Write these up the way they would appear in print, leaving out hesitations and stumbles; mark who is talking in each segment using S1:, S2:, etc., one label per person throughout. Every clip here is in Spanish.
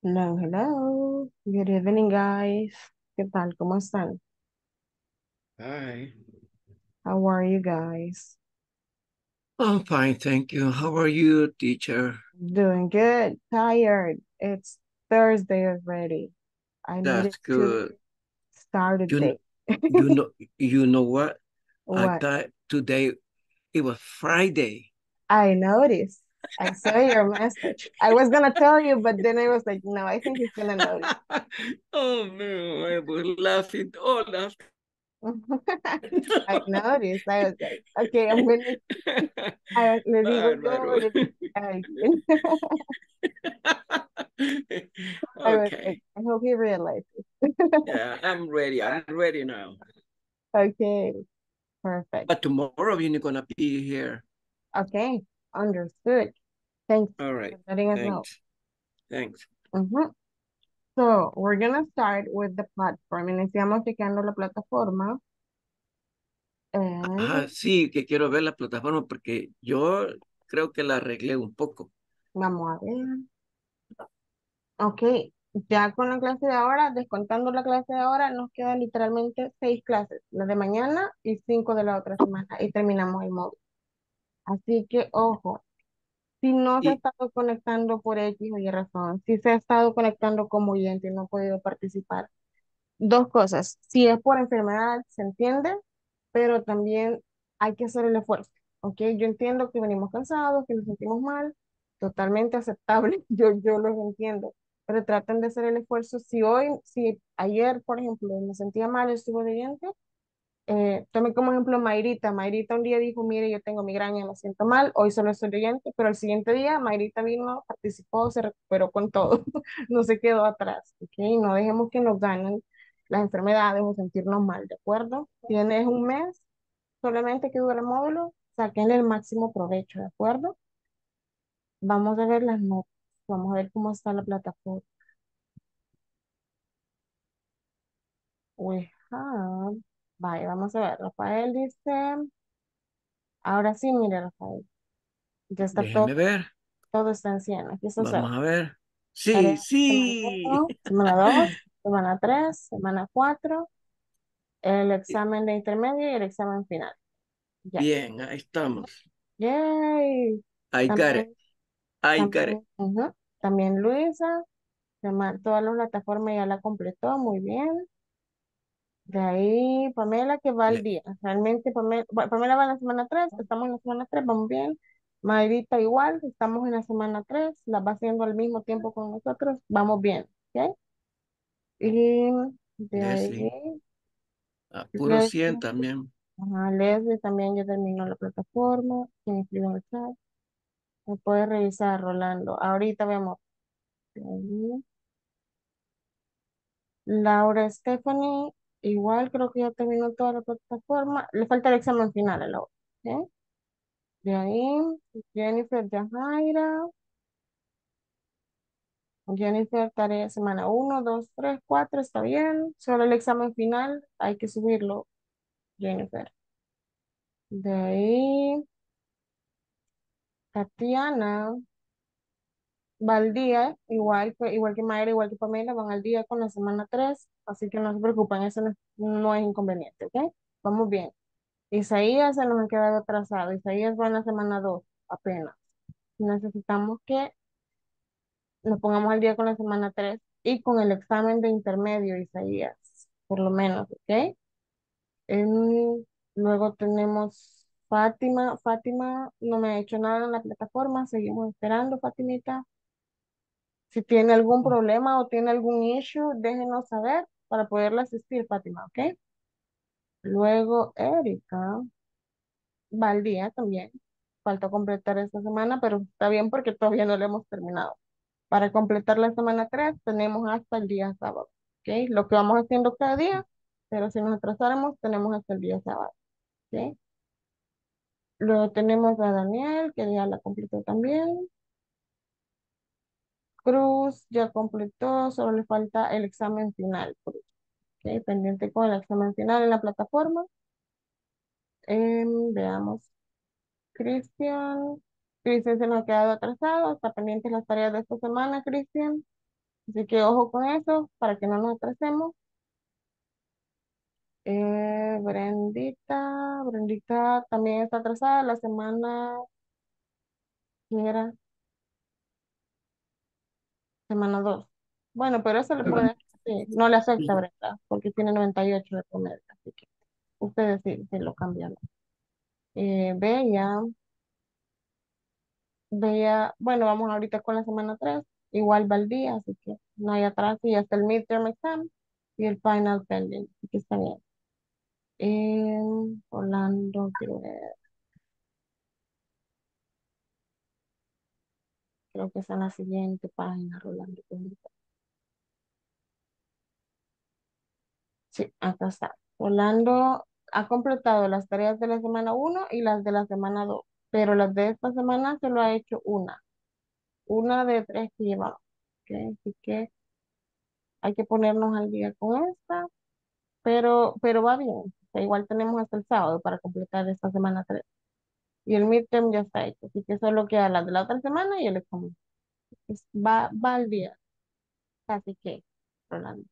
S1: Hello, hello. Good evening, guys. ¿Qué tal? ¿Cómo están?
S2: Hi.
S1: How are you guys?
S2: I'm fine, thank you. How are you, teacher?
S1: Doing good. Tired. It's Thursday already. I needed
S2: That's
S1: to
S2: good.
S1: start a
S2: You
S1: day.
S2: you know you know what? I
S1: What?
S2: thought today it was Friday.
S1: I noticed. I saw your message. I was gonna tell you, but then I was like, no, I think he's gonna notice.
S2: Oh no, I was laughing all after.
S1: I noticed. I was like, okay, le digo yo,
S2: Bárbaro.
S1: le digo a alguien. I was like,
S2: Okay.
S1: I hope he realizes.
S2: Yeah, I'm ready. I'm ready now.
S1: Okay, perfect.
S2: But tomorrow you're not gonna be here.
S1: Okay, understood. Thanks
S2: All
S1: for
S2: right.
S1: letting us know.
S2: Thanks. Thanks.
S1: Ujú. So, we're gonna start with the platform. Iniciamos checando la plataforma.
S2: Ah,
S1: And
S2: sí, que quiero ver la plataforma porque yo creo que la arreglé un poco.
S1: vamos a ver. Ok, ya con la clase de ahora, descontando la clase de ahora, nos quedan literalmente 6 clases, la de mañana y 5 de la otra semana, y terminamos el módulo. Así que, ojo, si no se ha
S2: Y,
S1: estado conectando por X o Y razón, si se ha estado conectando como oyente y no ha podido participar, dos cosas. Si es por enfermedad, se entiende, pero también hay que hacer el esfuerzo, ¿ok? Yo entiendo que venimos cansados, que nos sentimos mal, totalmente aceptable, yo los entiendo, pero traten de hacer el esfuerzo. Si ayer, por ejemplo, me sentía mal, estuve de diente, tomé como ejemplo Mayrita. Mayrita un día dijo, mire, yo tengo migraña, me siento mal, hoy solo estoy oyente, pero el siguiente día Mayrita vino, participó, se recuperó con todo, no se quedó atrás, ¿ok? No dejemos que nos ganen las enfermedades o sentirnos mal, ¿de acuerdo? Tienes un mes solamente que dura el módulo, saquenle el máximo provecho, ¿de acuerdo? Vamos a ver las notas, vamos a ver cómo está la plataforma. We have, vaya, vamos a ver, Rafael dice, ahora sí, mire, Rafael. Ya está
S2: déjeme ver.
S1: todo está en 100. Aquí está
S2: Vamos
S1: cero.
S2: a ver. Sí,
S1: Tarea semana
S2: sí.
S1: 1, semana 2, semana 3, semana 4, el examen de intermedio y el examen final. Ya.
S2: Bien, ahí estamos.
S1: Yay.
S2: I got it.
S1: También,
S2: I got it.
S1: también, ujú. También Luisa, todas las plataformas ya la completó, muy bien. De ahí Pamela que va al
S2: Le-
S1: día. Realmente Pamela va en la semana 3, estamos en la semana 3, vamos bien. Mayrita igual, estamos en la semana 3, la va haciendo al mismo tiempo con nosotros, vamos bien. ¿Ok? Y de
S2: Leslie.
S1: ahí,
S2: A puro
S1: Leslie,
S2: 100 también.
S1: ajá, Leslie también ya terminó la plataforma, quien escribió en el chat. Me puede revisar, Rolando. Ahorita vemos. Ahí. Laura Stephanie, igual creo que ya terminó toda la plataforma. Le falta el examen final a Laura. ¿Ok? De ahí, Jennifer Yajaira. Jennifer, tarea semana 1, 2, 3, 4, está bien. Solo el examen final, hay que subirlo, Jennifer. De ahí, Tatiana. Va al día, igual que Mayra, igual que Pamela, van al día con la semana 3, así que no se preocupen, eso no es inconveniente, ¿ok? Vamos bien. Isaías se nos ha quedado atrasado, Isaías va en la semana 2 apenas. Necesitamos que nos pongamos al día con la semana 3 y con el examen de intermedio, Isaías, por lo menos, ¿ok? Luego tenemos Fátima no me ha hecho nada en la plataforma, seguimos esperando, Fatimita. Si tiene algún problema o tiene algún issue, déjenos saber para poderla asistir, Fátima, ¿ok? Luego, Erika, Valdía también. Falta completar esta semana, pero está bien porque todavía no lo hemos terminado. Para completar la semana 3 tenemos hasta el día sábado, ¿ok? Lo que vamos haciendo cada día, pero si nos atrasáramos, tenemos hasta el día sábado, ¿ok? Luego tenemos a Daniel, que ya la completó también. Cruz ya completó, solo le falta el examen final. Ok, pendiente con el examen final en la plataforma. Veamos, Cristian. Cristian se nos ha quedado atrasado, está pendiente las tareas de esta semana, Cristian. Así que ojo con eso para que no nos atrasemos. Brendita también está atrasada la semana que era semana 2. Bueno, pero eso le puede, sí, no le afecta, ¿verdad? Porque tiene 98 de promedio, así que ustedes sí, sí lo cambian. Bella, Bella, bueno, vamos ahorita con la semana 3 igual va el día, así que no hay atraso y hasta el midterm exam y el final pending, así que está bien. Orlando, quiero ver, creo que está en la siguiente página, Rolando. Sí, acá está. Orlando ha completado las tareas de la semana 1 y las de la semana 2, pero las de esta semana se lo ha hecho una de 3 que llevamos. ¿Ok? Así que hay que ponernos al día con esta, pero va bien. O sea, igual tenemos hasta el sábado para completar esta semana 3. Y el midterm ya está hecho, así que solo queda las de la otra semana y el examen. Va al día, así que, Rolando.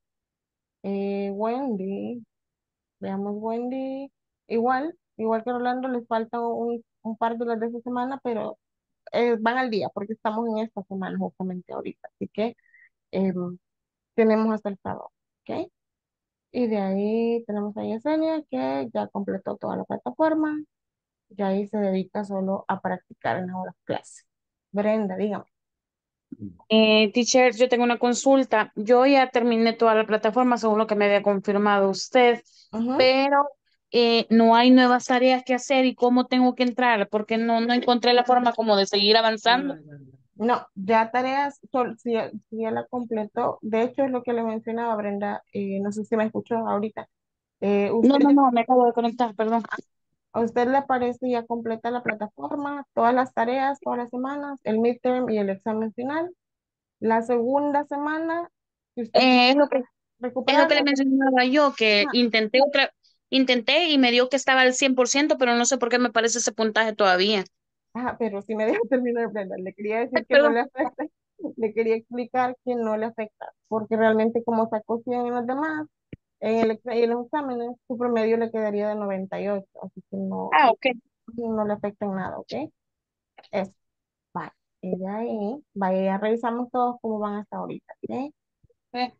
S1: Wendy. Veamos, Wendy. Igual que Rolando, les falta un par de las de esta semana, pero van al día porque estamos en esta semana justamente ahorita. Así que eh, tenemos hasta el sábado. ¿Ok? Y de ahí tenemos a Yesenia que ya completó toda la plataforma. Ya ahí se dedica solo a practicar en las horas clase. Brenda, dígame.
S3: Teacher, yo tengo una consulta. Yo ya terminé toda la plataforma según lo que me había confirmado usted,
S1: Ujú.
S3: pero no hay nuevas tareas que hacer y cómo tengo que entrar porque no encontré la forma como de seguir avanzando.
S1: No, ya tareas, si ya la completó. De hecho, es lo que le mencionaba Brenda. No sé si me escuchó ahorita.
S3: No,
S1: Usted
S3: no, no, me acabo de conectar, perdón.
S1: A usted le aparece ya completa la plataforma, todas las tareas, todas las semanas, el midterm y el examen final. La segunda semana, si usted quiere
S3: Eh, es lo que, es lo que le
S1: recuperarlo,
S3: mencionaba yo, que
S1: ajá,
S3: intenté y me dio que estaba al 100%, pero no sé por qué me parece ese puntaje todavía.
S1: ajá, pero si me deja terminar, Brenda, le quería decir que no
S3: Perdón.
S1: le afecta, le quería explicar que no le afecta, porque realmente como sacó 100 en los demás, en los exámenes, su promedio le quedaría de 98, así que
S3: Ah, ok.
S1: no le afecta en nada, ¿ok? Eso. Vale. Y de ahí, vaya, ya revisamos todos cómo van hasta ahorita, ¿ok?
S3: Eh,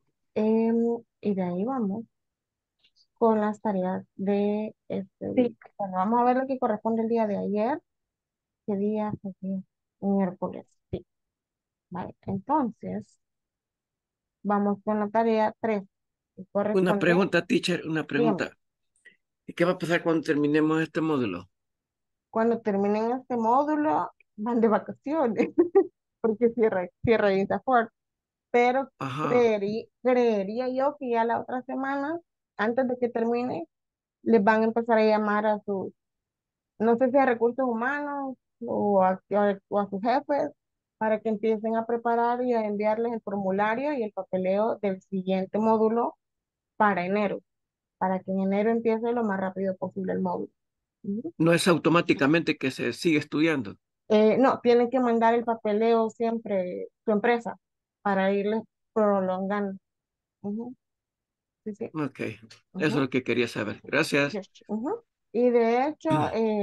S1: Y de ahí vamos con las tareas de este día.
S3: sí.
S1: Bueno, vamos a ver lo que corresponde el día de ayer. ¿Qué día fue? Miércoles. Sí. Vale. Entonces, vamos con la tarea 3 que
S2: Una
S1: corresponde,
S2: pregunta, teacher, una
S1: dígame,
S2: pregunta. ¿Y qué va a pasar cuando terminemos este módulo?
S1: cuando terminen este módulo, van de vacaciones, porque cierra INSAFORP. Pero
S2: Ajá.
S1: creería yo que ya la otra semana, antes de que termine, les van a empezar a llamar a sus, no sé si a recursos humanos o a sus jefes, para que empiecen a preparar y a enviarles el formulario y el papeleo del siguiente módulo para enero, para que en enero empiece lo más rápido posible el módulo. Ujú.
S2: No es automáticamente que se sigue estudiando.
S1: No, tienen que mandar el papeleo siempre su empresa para irles prolongando. Ujú. Sí, sí.
S2: Ok, eso es
S1: Ujú.
S2: lo que quería saber. Gracias.
S1: Yes. Ujú. Y de hecho,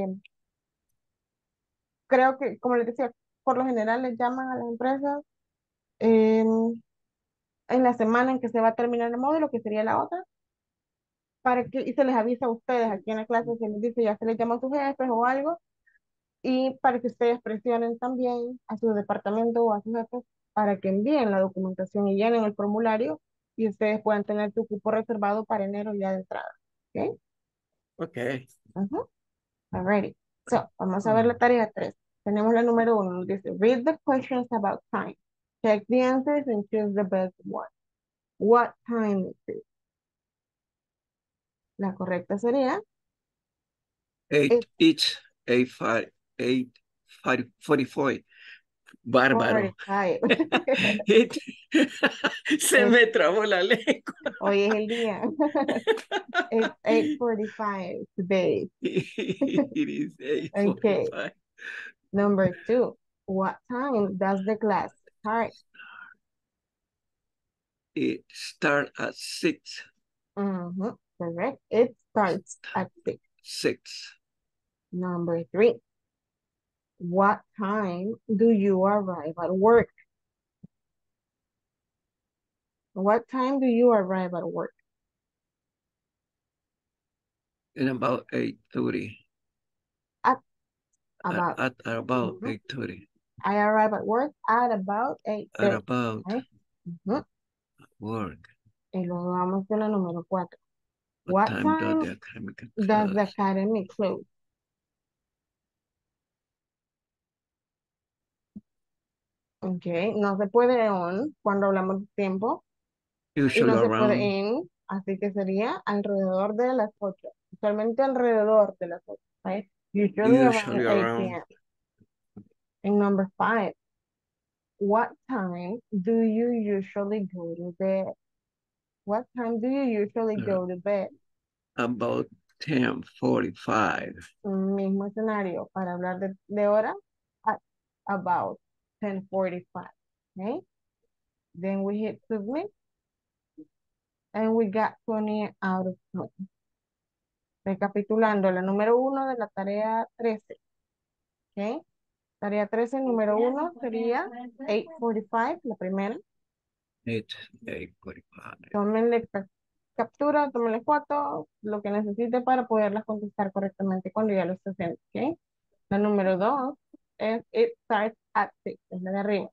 S1: creo que, como les decía, por lo general les llaman a las empresas en la semana en que se va a terminar el módulo, que sería la otra, y se les avisa a ustedes aquí en la clase, se les dice, ya se les llama a sus jefes o algo, y para que ustedes presionen también a su departamento o a sus jefes para que envíen la documentación y llenen el formulario y ustedes puedan tener su cupo reservado para enero ya de entrada. ¿Ok?
S2: Ok.
S1: Ujú. Alrighty. So, vamos a ver la tarea 3. Tenemos la número 1. Nos dice, read the questions about time. Check the answers and choose the best one. What time is it? La correcta sería
S2: Eight
S1: it's
S2: each, 8, 5, 8, 45. Bárbaro.
S1: 4:45.
S2: It- Se
S1: Es-
S2: me trabó la lengua.
S1: Hoy es el día. It's 8:45 today.
S2: It is eight
S1: Okay.
S2: forty-five.
S1: Number 2. What time does the class start?
S2: It starts at 6.
S1: Correct. It starts at 6.
S2: 6.
S1: Number 3. What time do you arrive at work? What time do you arrive at work?
S2: In about 8:30.
S1: At about.
S2: At about 8:30.
S1: I arrive at work at about 8:30.
S2: At about work.
S1: Y luego vamos con la número 4.
S2: What time does the academic close?
S1: Does the academy close? Ok, no se puede on cuando hablamos de tiempo y
S2: Usually
S1: no se puede
S2: around.
S1: in, así que sería alrededor de las 8. Usualmente alrededor de las 8. Right? Usually around 8 p.m. And number 5. What time do you usually go to bed? What time do you usually go to bed?
S2: About 10:45.
S1: Mismo escenario para hablar de hora at about 10:45. Okay? Then we hit submit and we got 20 out of 20. Recapitulando, la número 1 de la tarea 13. Okay? Tarea 13, número 1 sería 8:45, la primera.
S2: 8:45.
S1: Tómenle captura, tómenle foto, lo que necesite para poderlas contestar correctamente cuando ya lo esté haciendo. ¿Ok? La número 2 es it starts at 6, es la de arriba.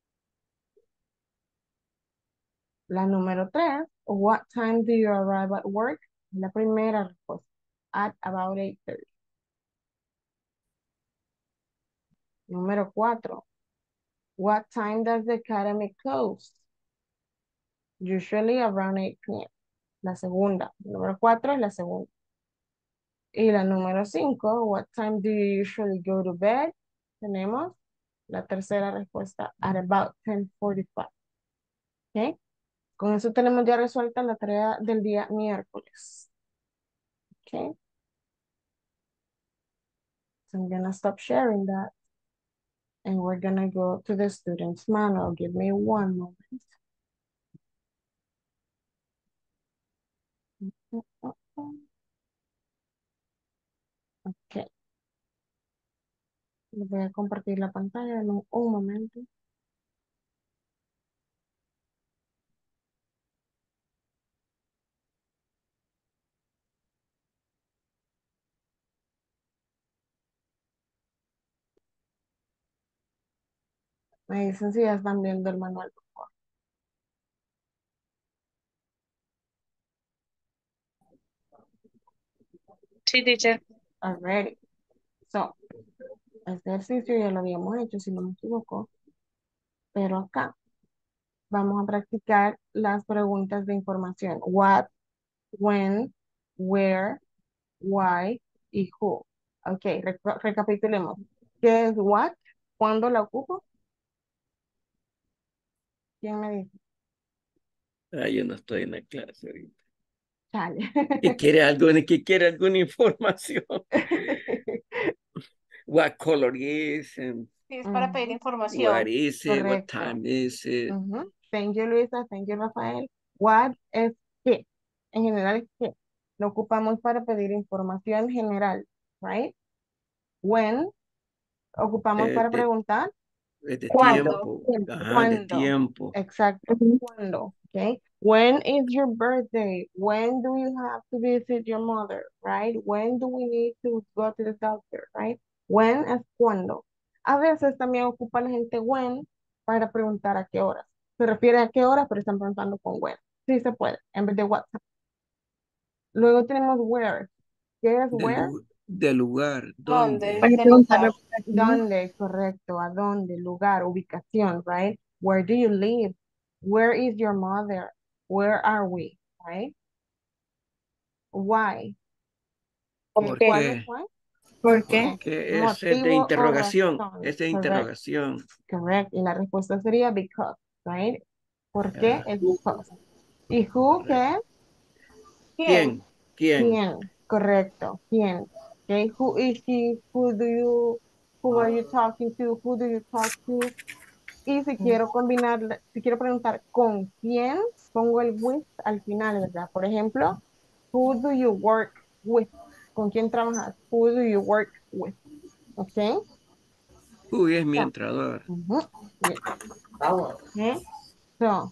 S1: La número 3, what time do you arrive at work? La primera respuesta, at about 8:30. Número 4, what time does the academy close? Usually around 8 p.m. La segunda. Número 4 es la segunda. Y la número 5, what time do you usually go to bed? Tenemos la tercera respuesta, at about 10:45. ¿Ok? Con eso tenemos ya resuelta la tarea del día miércoles. ¿Ok? So I'm gonna stop sharing that. And we're gonna go to the student's manual. Give me one moment. Ok. Les voy a compartir la pantalla en un momento. Me dicen si ya están viendo el manual, por favor.
S3: Sí, teacher.
S1: Alrighty. So, este ejercicio ya lo habíamos hecho, si no me equivoco. Pero acá vamos a practicar las preguntas de información. What, when, where, why y who. Ok, recapitulemos. ¿Qué es what? ¿Cuándo la ocupo? ¿Quién me dice?
S2: Yo no estoy en la clase ahorita.
S1: Chale.
S2: ¿Que quiere alguna información? What color is and
S3: Sí, es para pedir
S2: what
S3: información.
S2: is it? What time is it?
S1: Thank you, Luisa. Thank you, Rafael. What es qué. En general es qué. Lo ocupamos para pedir información general, right? When ocupamos para preguntar.
S2: De
S3: ¿Cuándo?
S2: tiempo. Ajá, de
S1: ¿Cuándo?
S2: tiempo.
S1: Exacto. ¿Cuándo? Okay. When is your birthday? When do you have to visit your mother? Right? When do we need to go to the doctor? Right? When es cuándo. A veces también ocupa la gente when para preguntar a qué horas. Se refiere a qué horas, pero están preguntando con when. Sí se puede, en vez de what. Luego tenemos where. ¿Qué es where?
S2: Del lugar.
S3: ¿Dónde?
S2: ¿Dónde?
S3: Del lugar.
S1: ¿Dónde? Correcto. ¿A dónde? Lugar, ubicación, right? Where do you live? Where is your mother? Where are we? Right? Why?
S3: ¿Por qué?
S1: ¿Cuál es
S2: Porque,
S1: why?
S3: ¿Por qué?
S2: porque es de
S1: Motivo o
S2: interrogación.
S1: razón.
S2: Es de
S1: Correct.
S2: interrogación.
S1: Correct. Y la respuesta sería because, right? ¿Por qué?
S2: Ah,
S1: Es because. ¿Y who
S2: correcto.
S1: qué?
S3: ¿Quién?
S2: ¿Quién? ¿Quién?
S1: ¿Quién? Correcto. ¿Quién? Okay. Who is he? Who are you talking to? Who do you talk to? Y si quiero combinar, si quiero preguntar con quién, pongo el with al final, ¿verdad? Por ejemplo, who do you work with? ¿Con quién trabajas? Who do you work with? Okay.
S2: Uy, es mi
S1: So,
S2: entrador.
S1: mhm, yes. Okay. So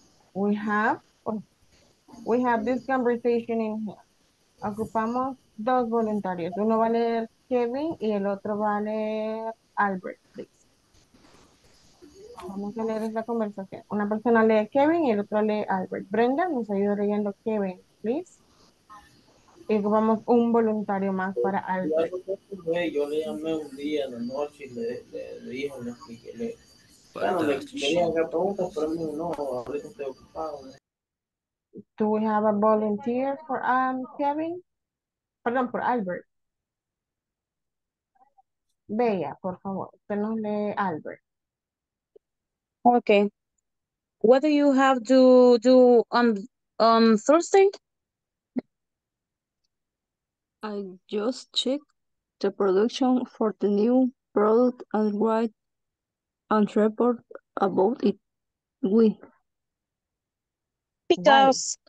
S1: we have this conversation in here. Ocupamos dos voluntarios. Uno va a leer Kevin y el otro va a leer Albert, please. Vamos a leer esta conversación. Una persona lee Kevin y el otro lee Albert. Brenda nos ayuda leyendo Kevin, please. Y ocupamos un voluntario más para
S4: Ya
S1: Albert.
S4: lo que fue, yo le llamé un día en la noche y le dije, le expliqué.
S2: What
S4: Bueno, me
S2: does?
S4: dijo que preguntas, pero me dijo, no, ahorita estoy ocupado.
S1: Do we have a volunteer for Kevin? Perdón, por Albert. Bella, por favor. Usted nos lee Albert.
S3: Okay. What do you have to do on Thursday?
S5: I just checked the production for the new product and write and report about it. We
S1: Why?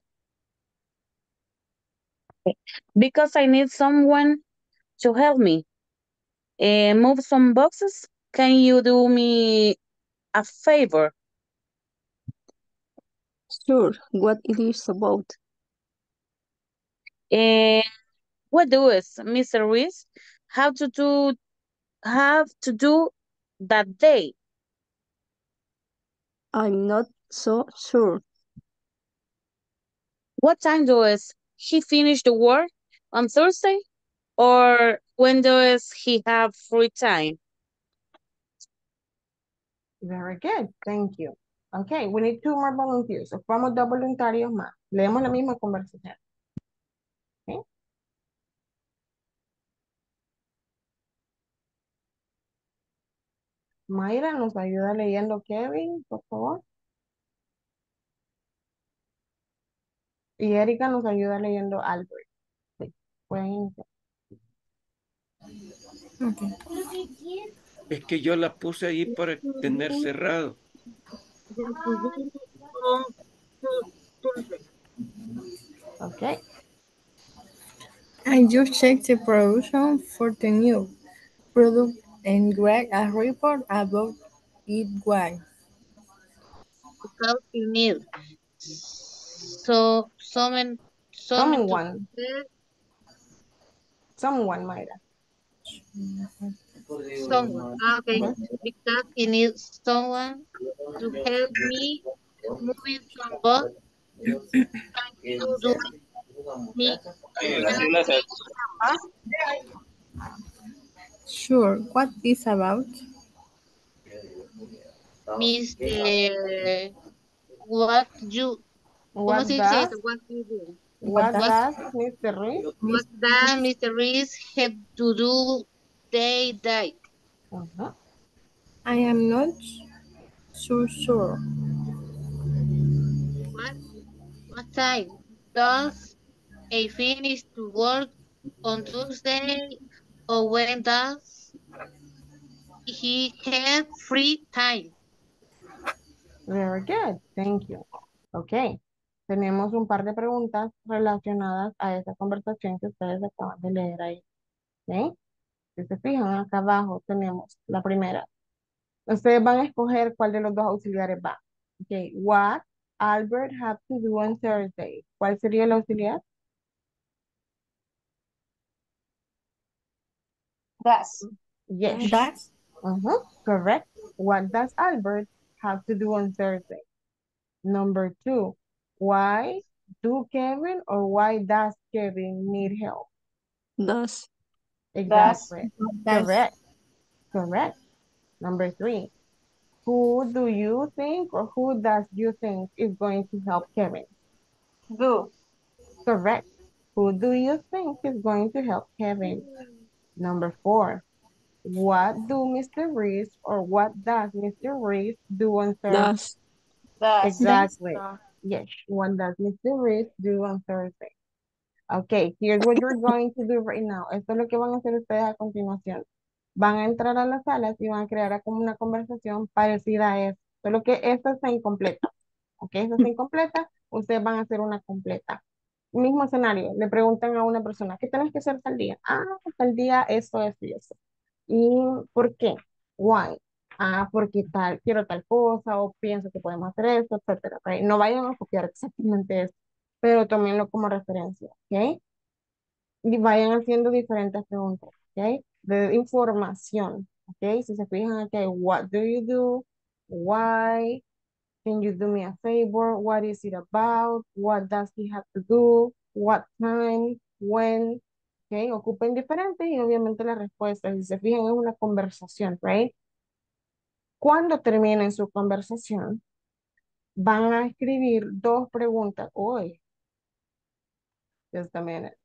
S3: Because I need someone to help me move some boxes. Can you do me a favor?
S5: sure what it is about.
S3: Uh, what does Mr. Reese have to do that day?
S5: I'm not so sure.
S3: What time does he finish the work on Thursday? Or when does he have free time?
S1: Very good. Thank you. Okay, we need two more volunteers. Ocupamos dos voluntarios más. Leemos la misma conversación. Okay. Mayra nos ayuda leyendo Kevin, por favor. Y Erika nos ayuda leyendo Albert. Sí, pueden iniciar.
S2: Es que yo la puse ahí para tener cerrado.
S1: Okay.
S6: I just checked the production for the new product and read a report about it. Why?
S3: Because you need so someone to
S1: Someone. Someone, Mayra.
S3: someone. Okay,
S1: Mhm.
S3: because he needs someone to help me moving some box. You do me
S6: Sure. What is about?
S3: miss what you ¿cómo
S1: What
S3: se dice
S1: does,
S3: eso? What you do?
S6: What
S1: what
S6: does
S3: What
S1: does Mr. Reese?
S3: what does Mr. Reese have to do day?
S1: Mhm.
S6: I am not so sure.
S3: What what time does a finish to work on Tuesday or when does he have free time?
S1: Very good. Thank you. Okay. Tenemos un par de preguntas relacionadas a esa conversación que ustedes acaban de leer ahí. ¿Ok? Si se fijan, acá abajo tenemos la primera. Ustedes van a escoger cuál de los dos auxiliares va. Ok. What Albert have to do on Thursday? ¿Cuál sería el auxiliar?
S3: Does.
S1: Yes.
S6: Does
S1: Correct. What does Albert have to do on Thursday? Number two, why do Kevin or why does Kevin need help?
S5: Does
S1: Exactly.
S6: does
S1: Correct. Correct. Number three, who do you think or who does you think is going to help Kevin?
S3: Do.
S1: Correct. Who do you think is going to help Kevin? Number four, what do Mr. Reese or what does Mr. Reese do on Thursday?
S5: does
S3: Does.
S1: Exactly. Yes. What does Mr. Reese do on Thursday? Okay, here's what you're going to do right now. Esto es lo que van a hacer ustedes a continuación. Van a entrar a las salas y van a crear como una conversación parecida a esta. Solo que esta está incompleta. Ok, esta está incompleta, ustedes van a hacer una completa. Mismo escenario, le preguntan a una persona, ¿qué tenés que hacer tal día? Ah, tal día esto, esto y eso. ¿Y por qué? Why? Ah, porque tal, quiero tal cosa o pienso que podemos hacer esto, etcétera. ¿Ok? No vayan a copiar exactamente eso, pero tómenlo como referencia, ¿ok? Y vayan haciendo diferentes preguntas, ¿ok? De información, ¿ok? Si se fijan aquí, what do you do? Why? Can you do me a favor? What is it about? What does he have to do? What time? When? ¿Ok? Ocupen diferentes y obviamente la respuesta, si se fijan, es una conversación, ¿right? Cuando terminen su conversación, van a escribir dos preguntas. Hoy, just a minute.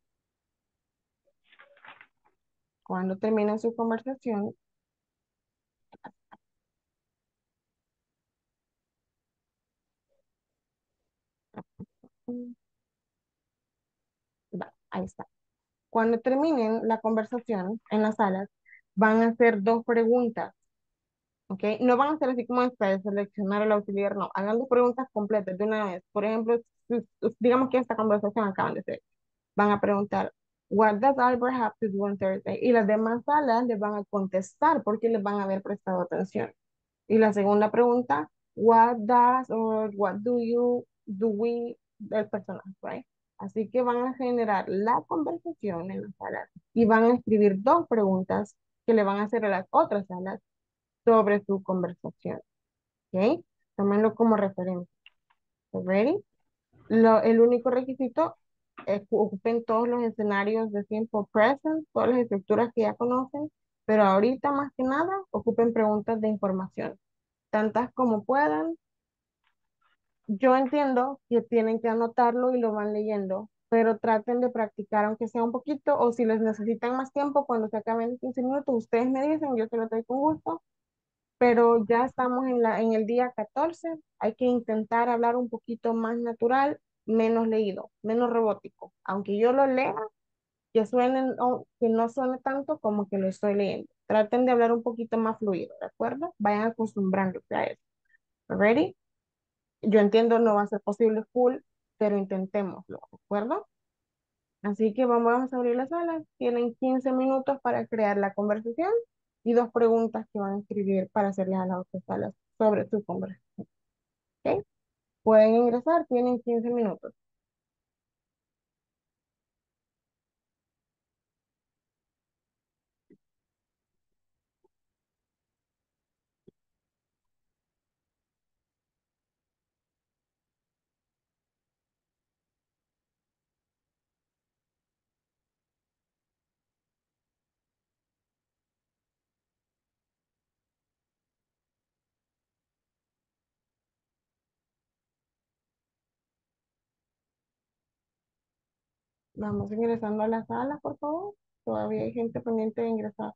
S1: Cuando terminen su conversación, ahí está. Cuando terminen la conversación en las salas, van a hacer dos preguntas, ¿ok? No van a hacer así como esta de seleccionar el auxiliar, no. Hagan dos preguntas completas de una vez. Por ejemplo, digamos que esta conversación acaban de hacer. Van a preguntar, what does Albert have to do on Thursday? Y las demás salas les van a contestar porque les van a haber prestado atención. Y la segunda pregunta, what does or what do we, del personaje, right? Así que van a generar la conversación en la sala y van a escribir dos preguntas que le van a hacer a las otras salas sobre su conversación, ¿ok? Tómenlo como referencia. ¿Ready? El único requisito es que ocupen todos los escenarios de tiempo present, todas las estructuras que ya conocen, pero ahorita más que nada ocupen preguntas de información, tantas como puedan. Yo entiendo que tienen que anotarlo y lo van leyendo, pero traten de practicar aunque sea un poquito o si les necesitan más tiempo cuando se acaben los 15 minutos, ustedes me dicen, yo se lo doy con gusto, pero ya estamos en el día 14, hay que intentar hablar un poquito más natural, menos leído, menos robótico, aunque yo lo lea, que suenen, que no suene tanto como que lo estoy leyendo. Traten de hablar un poquito más fluido, ¿de acuerdo? Vayan acostumbrándose a eso. ¿Ready? Yo entiendo no va a ser posible full, pero intentémoslo, ¿de acuerdo? Así que vamos a abrir la sala. Tienen 15 minutos para crear la conversación y dos preguntas que van a escribir para hacerles a las otras salas sobre su conversación. ¿Ok? Pueden ingresar, tienen 15 minutos. Vamos ingresando a la sala, por favor. Todavía hay gente pendiente de ingresar.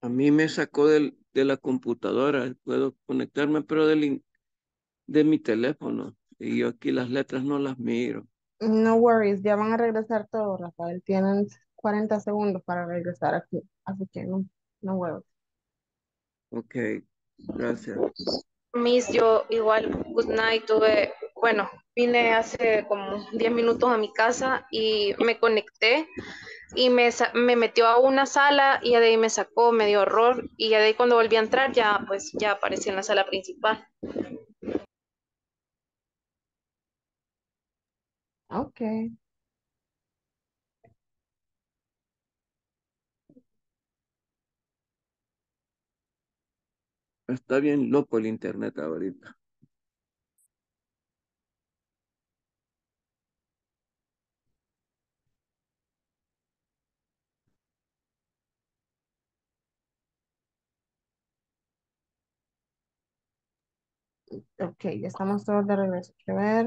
S2: A mí me sacó de la computadora. Puedo conectarme, pero de mi teléfono. Y yo aquí las letras no las miro.
S1: No worries, ya van a regresar todos, Rafael. Tienen 40 segundos para regresar aquí. Así que no, no worries.
S2: Ok, gracias.
S7: Miss, yo igual, good night, bueno, vine hace como 10 minutos a mi casa y me conecté y me metió a una sala y ya de ahí me sacó, me dio error y ya de ahí cuando volví a entrar ya pues ya aparecí en la sala principal.
S1: Ok.
S2: Está bien loco el internet ahorita.
S1: Ok, ya estamos todos de regreso. Quiero ver.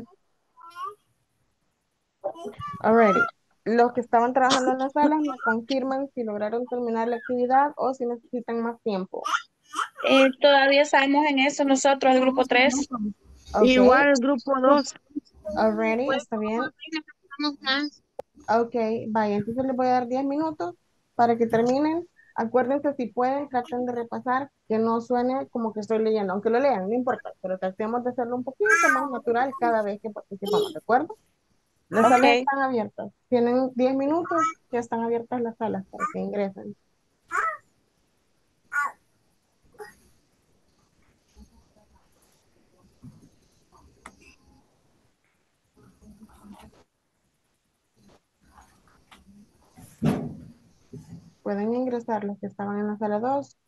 S1: Alrighty. Los que estaban trabajando en la sala me confirman si lograron terminar la actividad o si necesitan más tiempo.
S3: Todavía estamos en eso nosotros, el grupo 3.
S1: Ok,
S3: Igual el grupo 2.
S1: already, está bien. Ok, vaya, entonces les voy a dar 10 minutos para que terminen. Acuérdense, si pueden, traten de repasar, que no suene como que estoy leyendo, aunque lo lean, no importa, pero tratemos de hacerlo un poquito más natural cada vez que participamos, ¿de acuerdo? Las salas
S3: Ok.
S1: están abiertas, tienen 10 minutos, ya están abiertas las salas para que ingresen. Pueden ingresar los que estaban en la sala 2.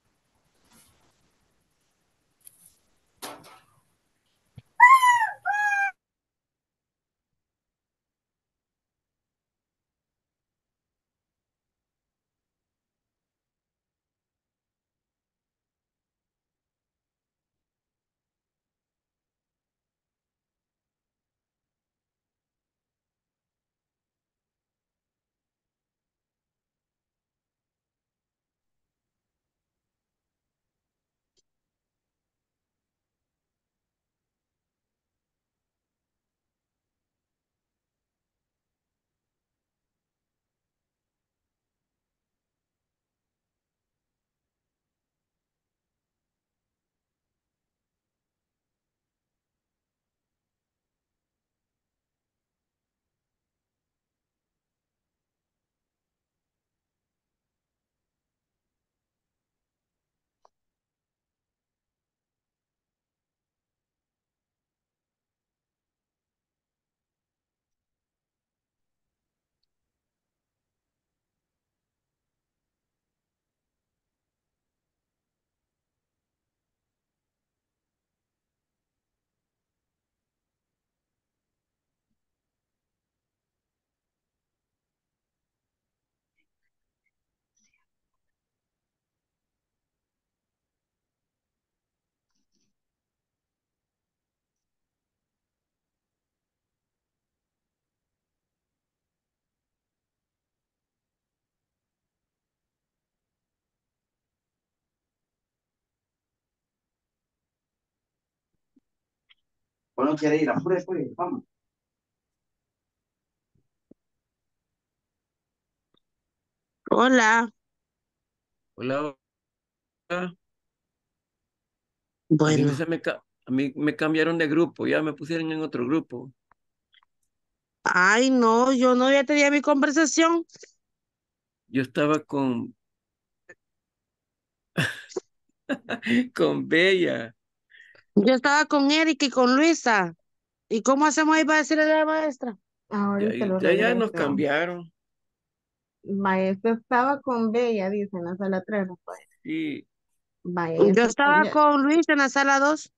S2: Bueno, quiere ir, apure, pues, vamos.
S3: Hola.
S2: Hola, hola.
S3: Bueno.
S2: A mí me cambiaron de grupo, ya me pusieron en otro grupo.
S3: Ay, no, yo no ya tenía mi conversación.
S2: Yo estaba con Bella.
S3: Yo estaba con Erika y con Luisa. ¿Y cómo hacemos ahí para decirle a la maestra?
S1: Ahorita lo
S2: Ya nos
S1: regreso.
S2: cambiaron.
S1: Maestra estaba con Bella, dice en la sala 3, Rafael.
S2: Sí,
S1: Vaya,
S3: Yo estaba con Luisa en la sala 2.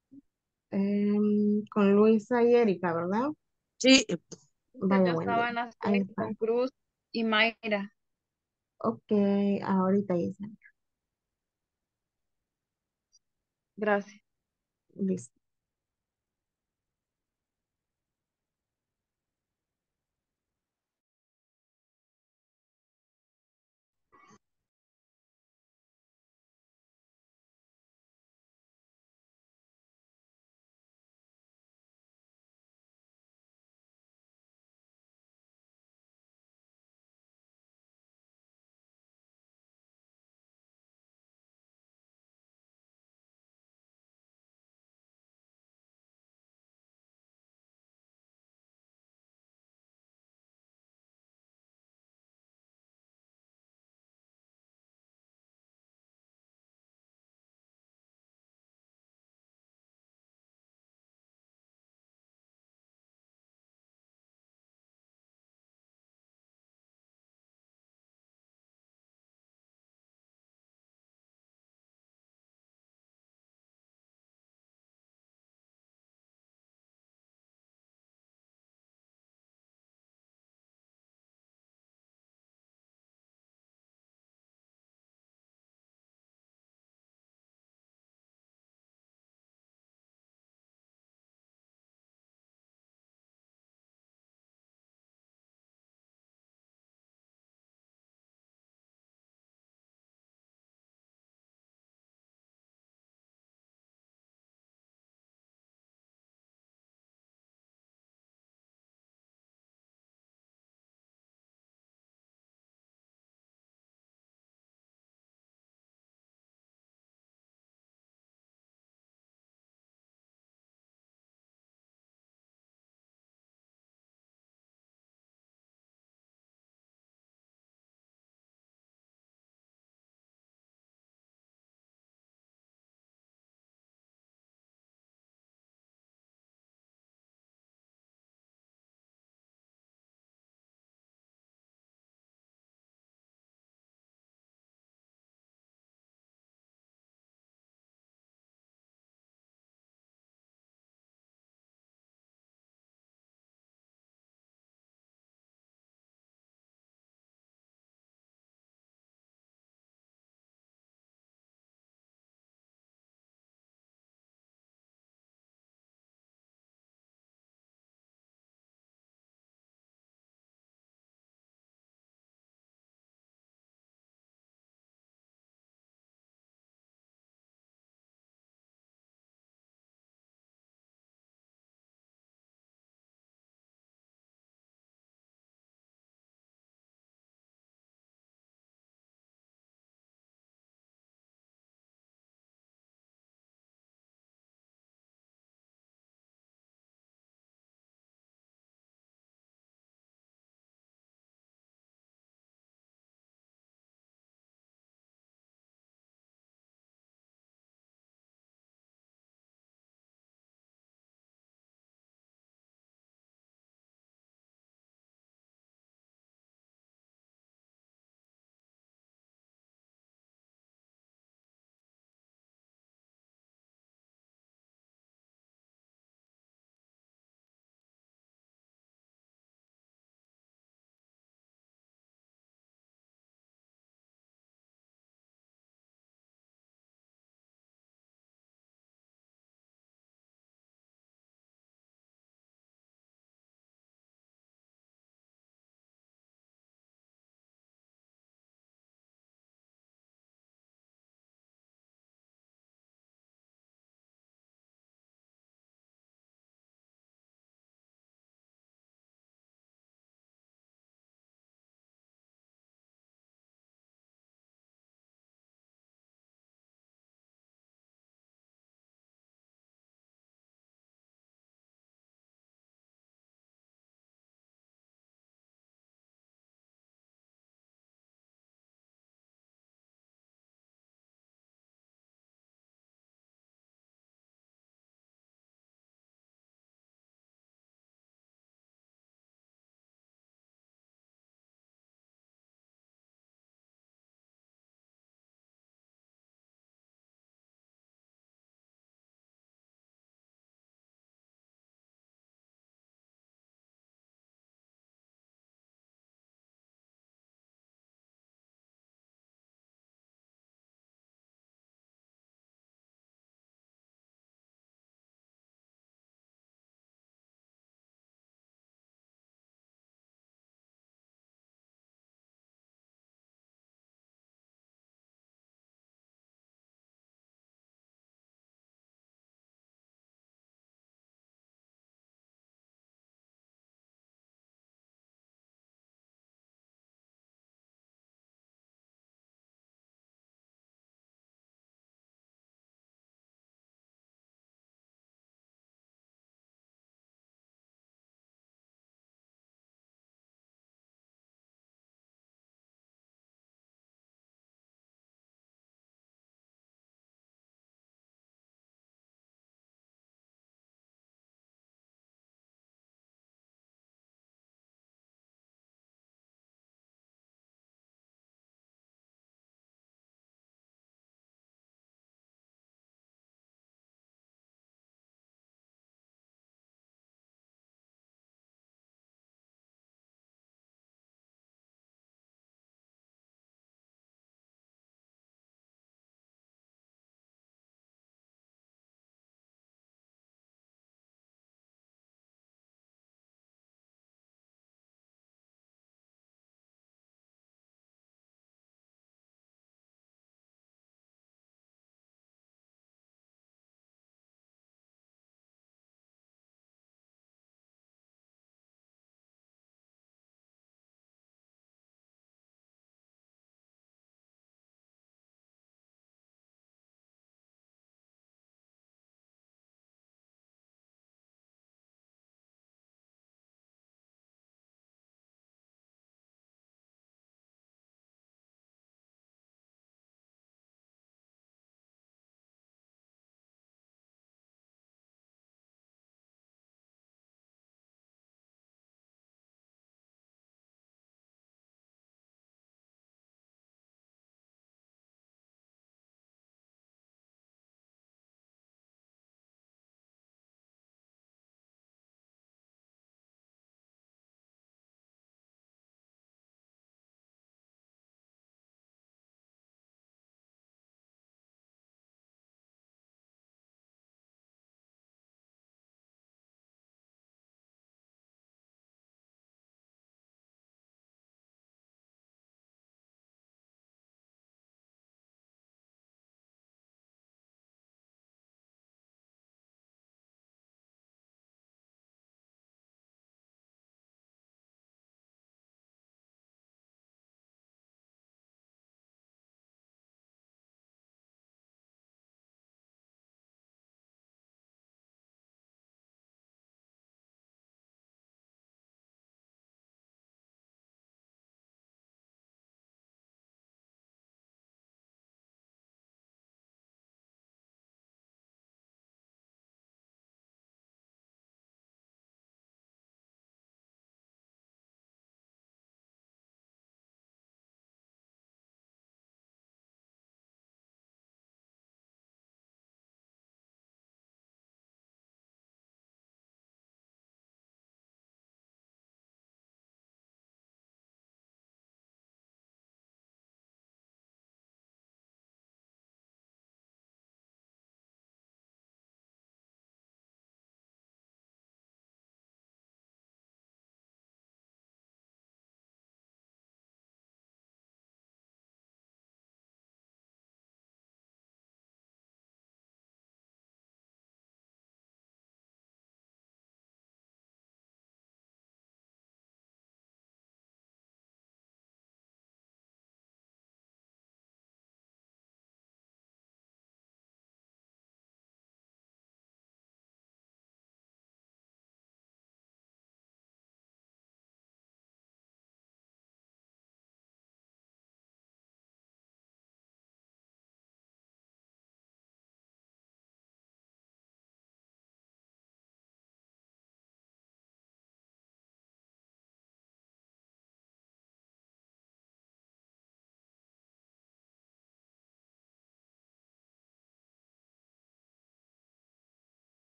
S1: con Luisa y Erika, ¿verdad?
S3: Sí,
S1: Vaya,
S7: Yo
S1: Wendy.
S7: estaba en la
S1: Ahí
S7: 6
S1: está.
S7: con Cruz y Mayra.
S1: Ok, ahorita dice.
S7: Gracias.
S1: Listo.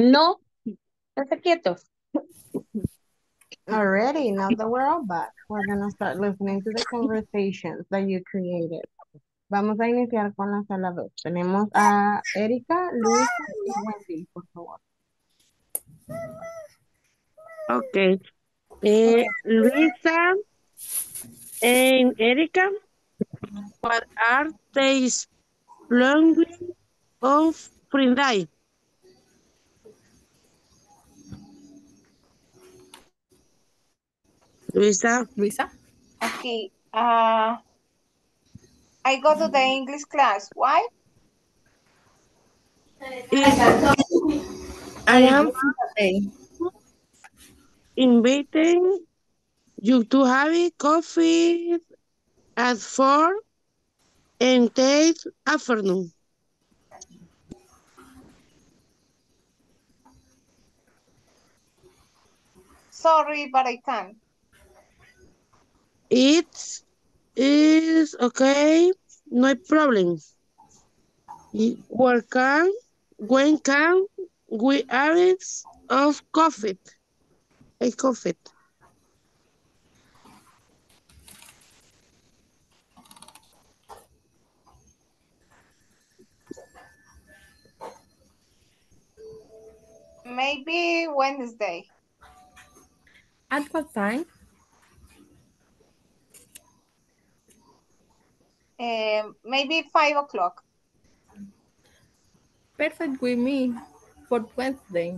S3: No, estate quieto.
S1: Alrighty, now that we're all back, we're gonna start listening to the conversations that you created. Vamos a iniciar con la sala 2. Tenemos a Erika, Luisa y Wendy, por favor.
S8: Okay. Luisa and Erica, what are they planning of Friday? Luisa,
S6: Luisa?
S9: Okay. I go to the English class. Why?
S6: I am Friday.
S8: inviting you to have a coffee at 4 and take afternoon.
S9: Sorry, but I can't.
S8: It is okay, no problem. Where can, when can we have it of coffee? A coffee.
S9: Maybe Wednesday.
S6: At what time?
S9: Maybe 5 o'clock.
S6: Perfect with me for Wednesday.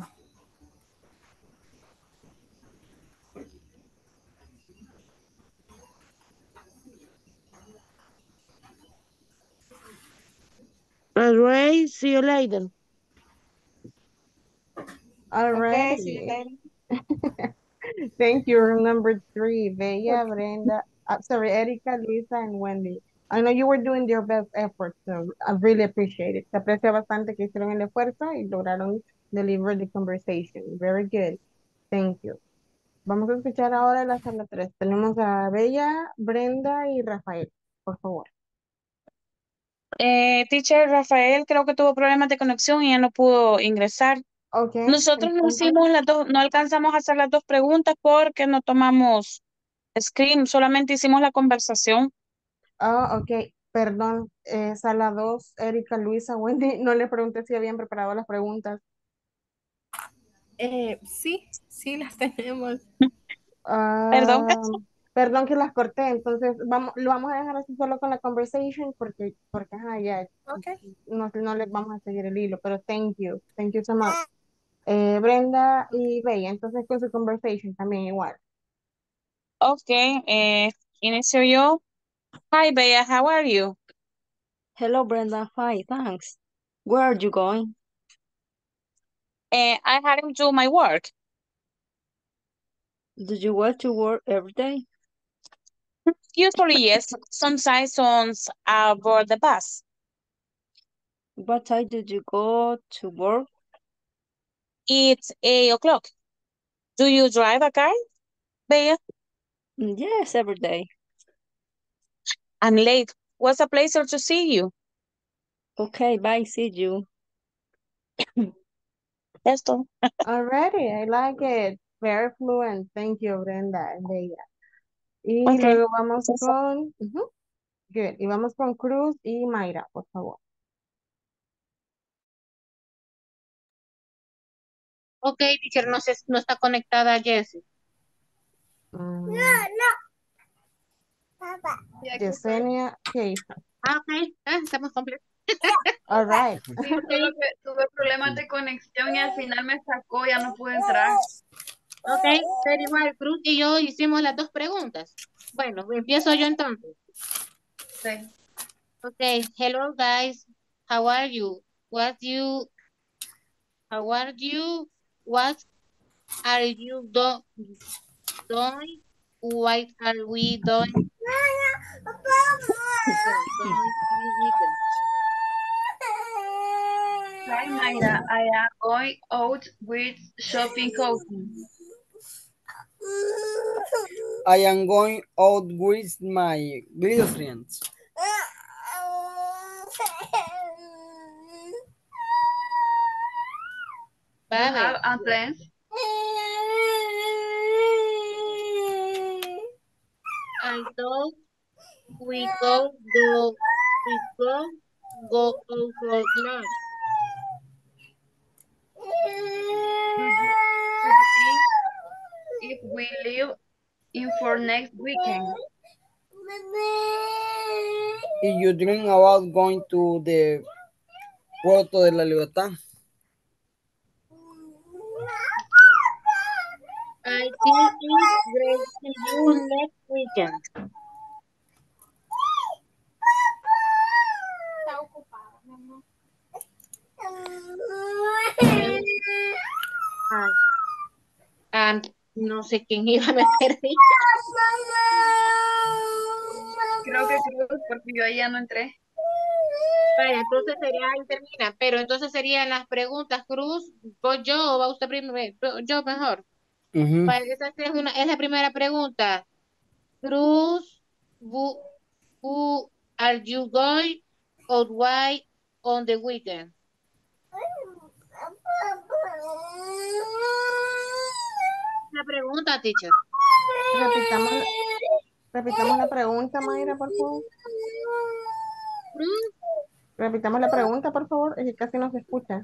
S8: All right, see you later.
S9: Okay, see you
S1: Alrighty.
S9: later.
S1: Thank you. Remember 3, Bella, Brenda, sorry, Erika, Luisa, and Wendy. I know you were doing your best effort, so I really appreciate it. Se aprecia bastante que hicieron el esfuerzo y lograron deliver the conversation. Very good. Thank you. Vamos a escuchar ahora la sala 3. Tenemos a Bella, Brenda y Rafael, por favor.
S3: Teacher Rafael creo que tuvo problemas de conexión y ya no pudo ingresar.
S1: Ok.
S3: Nosotros no
S1: Entonces,
S3: hicimos las dos, no alcanzamos a hacer las dos preguntas porque no tomamos screen, solamente hicimos la conversación.
S1: ok. Perdón. Sala 2, Erika, Luisa, Wendy. No le pregunté si habían preparado las preguntas.
S6: Sí las tenemos.
S3: Perdón.
S1: Perdón que las corté, entonces lo vamos a dejar así solo con la conversation porque ajá, ya
S6: Okay.
S1: no les vamos a seguir el hilo, pero thank you so much. Brenda y Bella, entonces con su conversation también igual.
S3: Okay, inicio yo. Hi, Bea, how are you?
S5: Hello, Brenda. Fine, thanks. Where are you going?
S3: I hadn't do my work.
S5: Do you go to work every day?
S3: Usually, yes. Sometimes on aboard the bus.
S5: What time did you go to work?
S3: It's 8 o'clock. Do you drive a car, Bea?
S5: Yes, every day.
S3: I'm late. Was a pleasure to see you.
S5: Okay, bye. See you.
S3: Esto.
S1: Already, I like it. Very fluent. Thank you, Brenda and Bella. Y
S3: Okay.
S1: luego vamos con, good. Y vamos con Cruz y Mayra, por favor.
S10: Ok, teacher, no, no está conectada Jessie.
S1: Yesenia, ¿qué hizo?
S10: Ok, estamos completos.
S1: All right.
S11: Sí, solo que tuve problemas de conexión y al final me sacó, ya no pude entrar.
S10: Ok, pero igual Cruz y yo hicimos las dos preguntas. Bueno, empiezo yo entonces.
S11: Sí.
S10: Ok, hello guys, how are you? How are you? What are you doing? What are we doing?
S11: Hi, Mayra. I am going out with shopping cousin.
S12: I am going out with my girlfriends.
S10: Va a
S11: have
S10: ver.
S11: plans?
S10: I thought we go out for lunch.
S11: Do you think if we leave in for next weekend?
S12: If you dream about going to the Puerto de la Libertad.
S10: I think it's great to you next weekend. Ay, no sé quién iba, me perdí.
S11: Creo que Cruz, porque yo ahí ya no entré.
S10: Vaya, entonces sería, ahí termina, pero entonces serían las preguntas, Cruz, voy yo o va usted primero, yo mejor. Vale, es la primera pregunta. Cruz, who are you going or why on the weekend? La pregunta, teacher.
S1: Repitamos, repitamos la pregunta, Mayra, por favor.
S10: Cruz,
S1: Repitamos la pregunta, por favor. Es que casi no se escucha.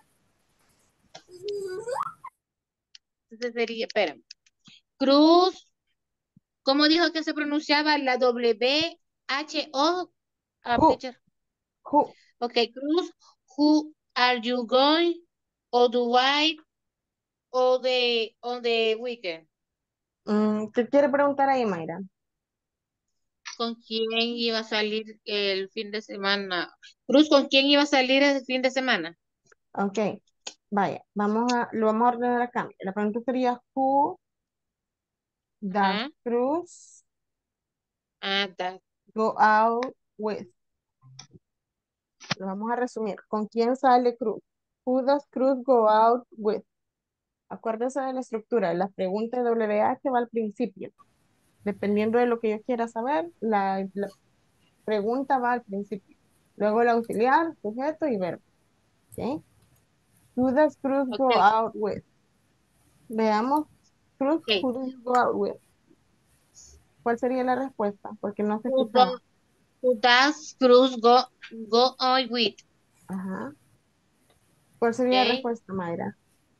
S10: entonces sería, espera. Cruz, ¿cómo dijo que se pronunciaba la W-H-O?
S1: Who?
S10: Teacher.
S1: Who?
S10: Ok, Cruz, who are you going or the why on the weekend?
S1: ¿Qué quiere preguntar ahí, Mayra?
S10: ¿Con quién iba a salir el fin de semana? Cruz, ¿con quién iba a salir el fin de semana?
S1: Ok, vaya, lo vamos a ordenar acá. La pregunta sería, who does
S10: Ajá.
S1: Cruz
S10: That.
S1: go out with? Lo vamos a resumir. ¿Con quién sale Cruz? Who does Cruz go out with? Acuérdese de la estructura. La pregunta de WH va al principio. Dependiendo de lo que yo quiera saber, la pregunta va al principio. Luego el auxiliar, sujeto y verbo. ¿Ok? Who does Cruz go
S10: Okay.
S1: out with? Veamos. Cruz,
S10: Okay.
S1: who do you go out with? ¿Cuál sería la respuesta? Porque no se
S10: Who
S1: escuchaba.
S10: does Cruz go out with?
S1: Ajá. ¿Cuál sería la
S10: Okay.
S1: respuesta, Mayra?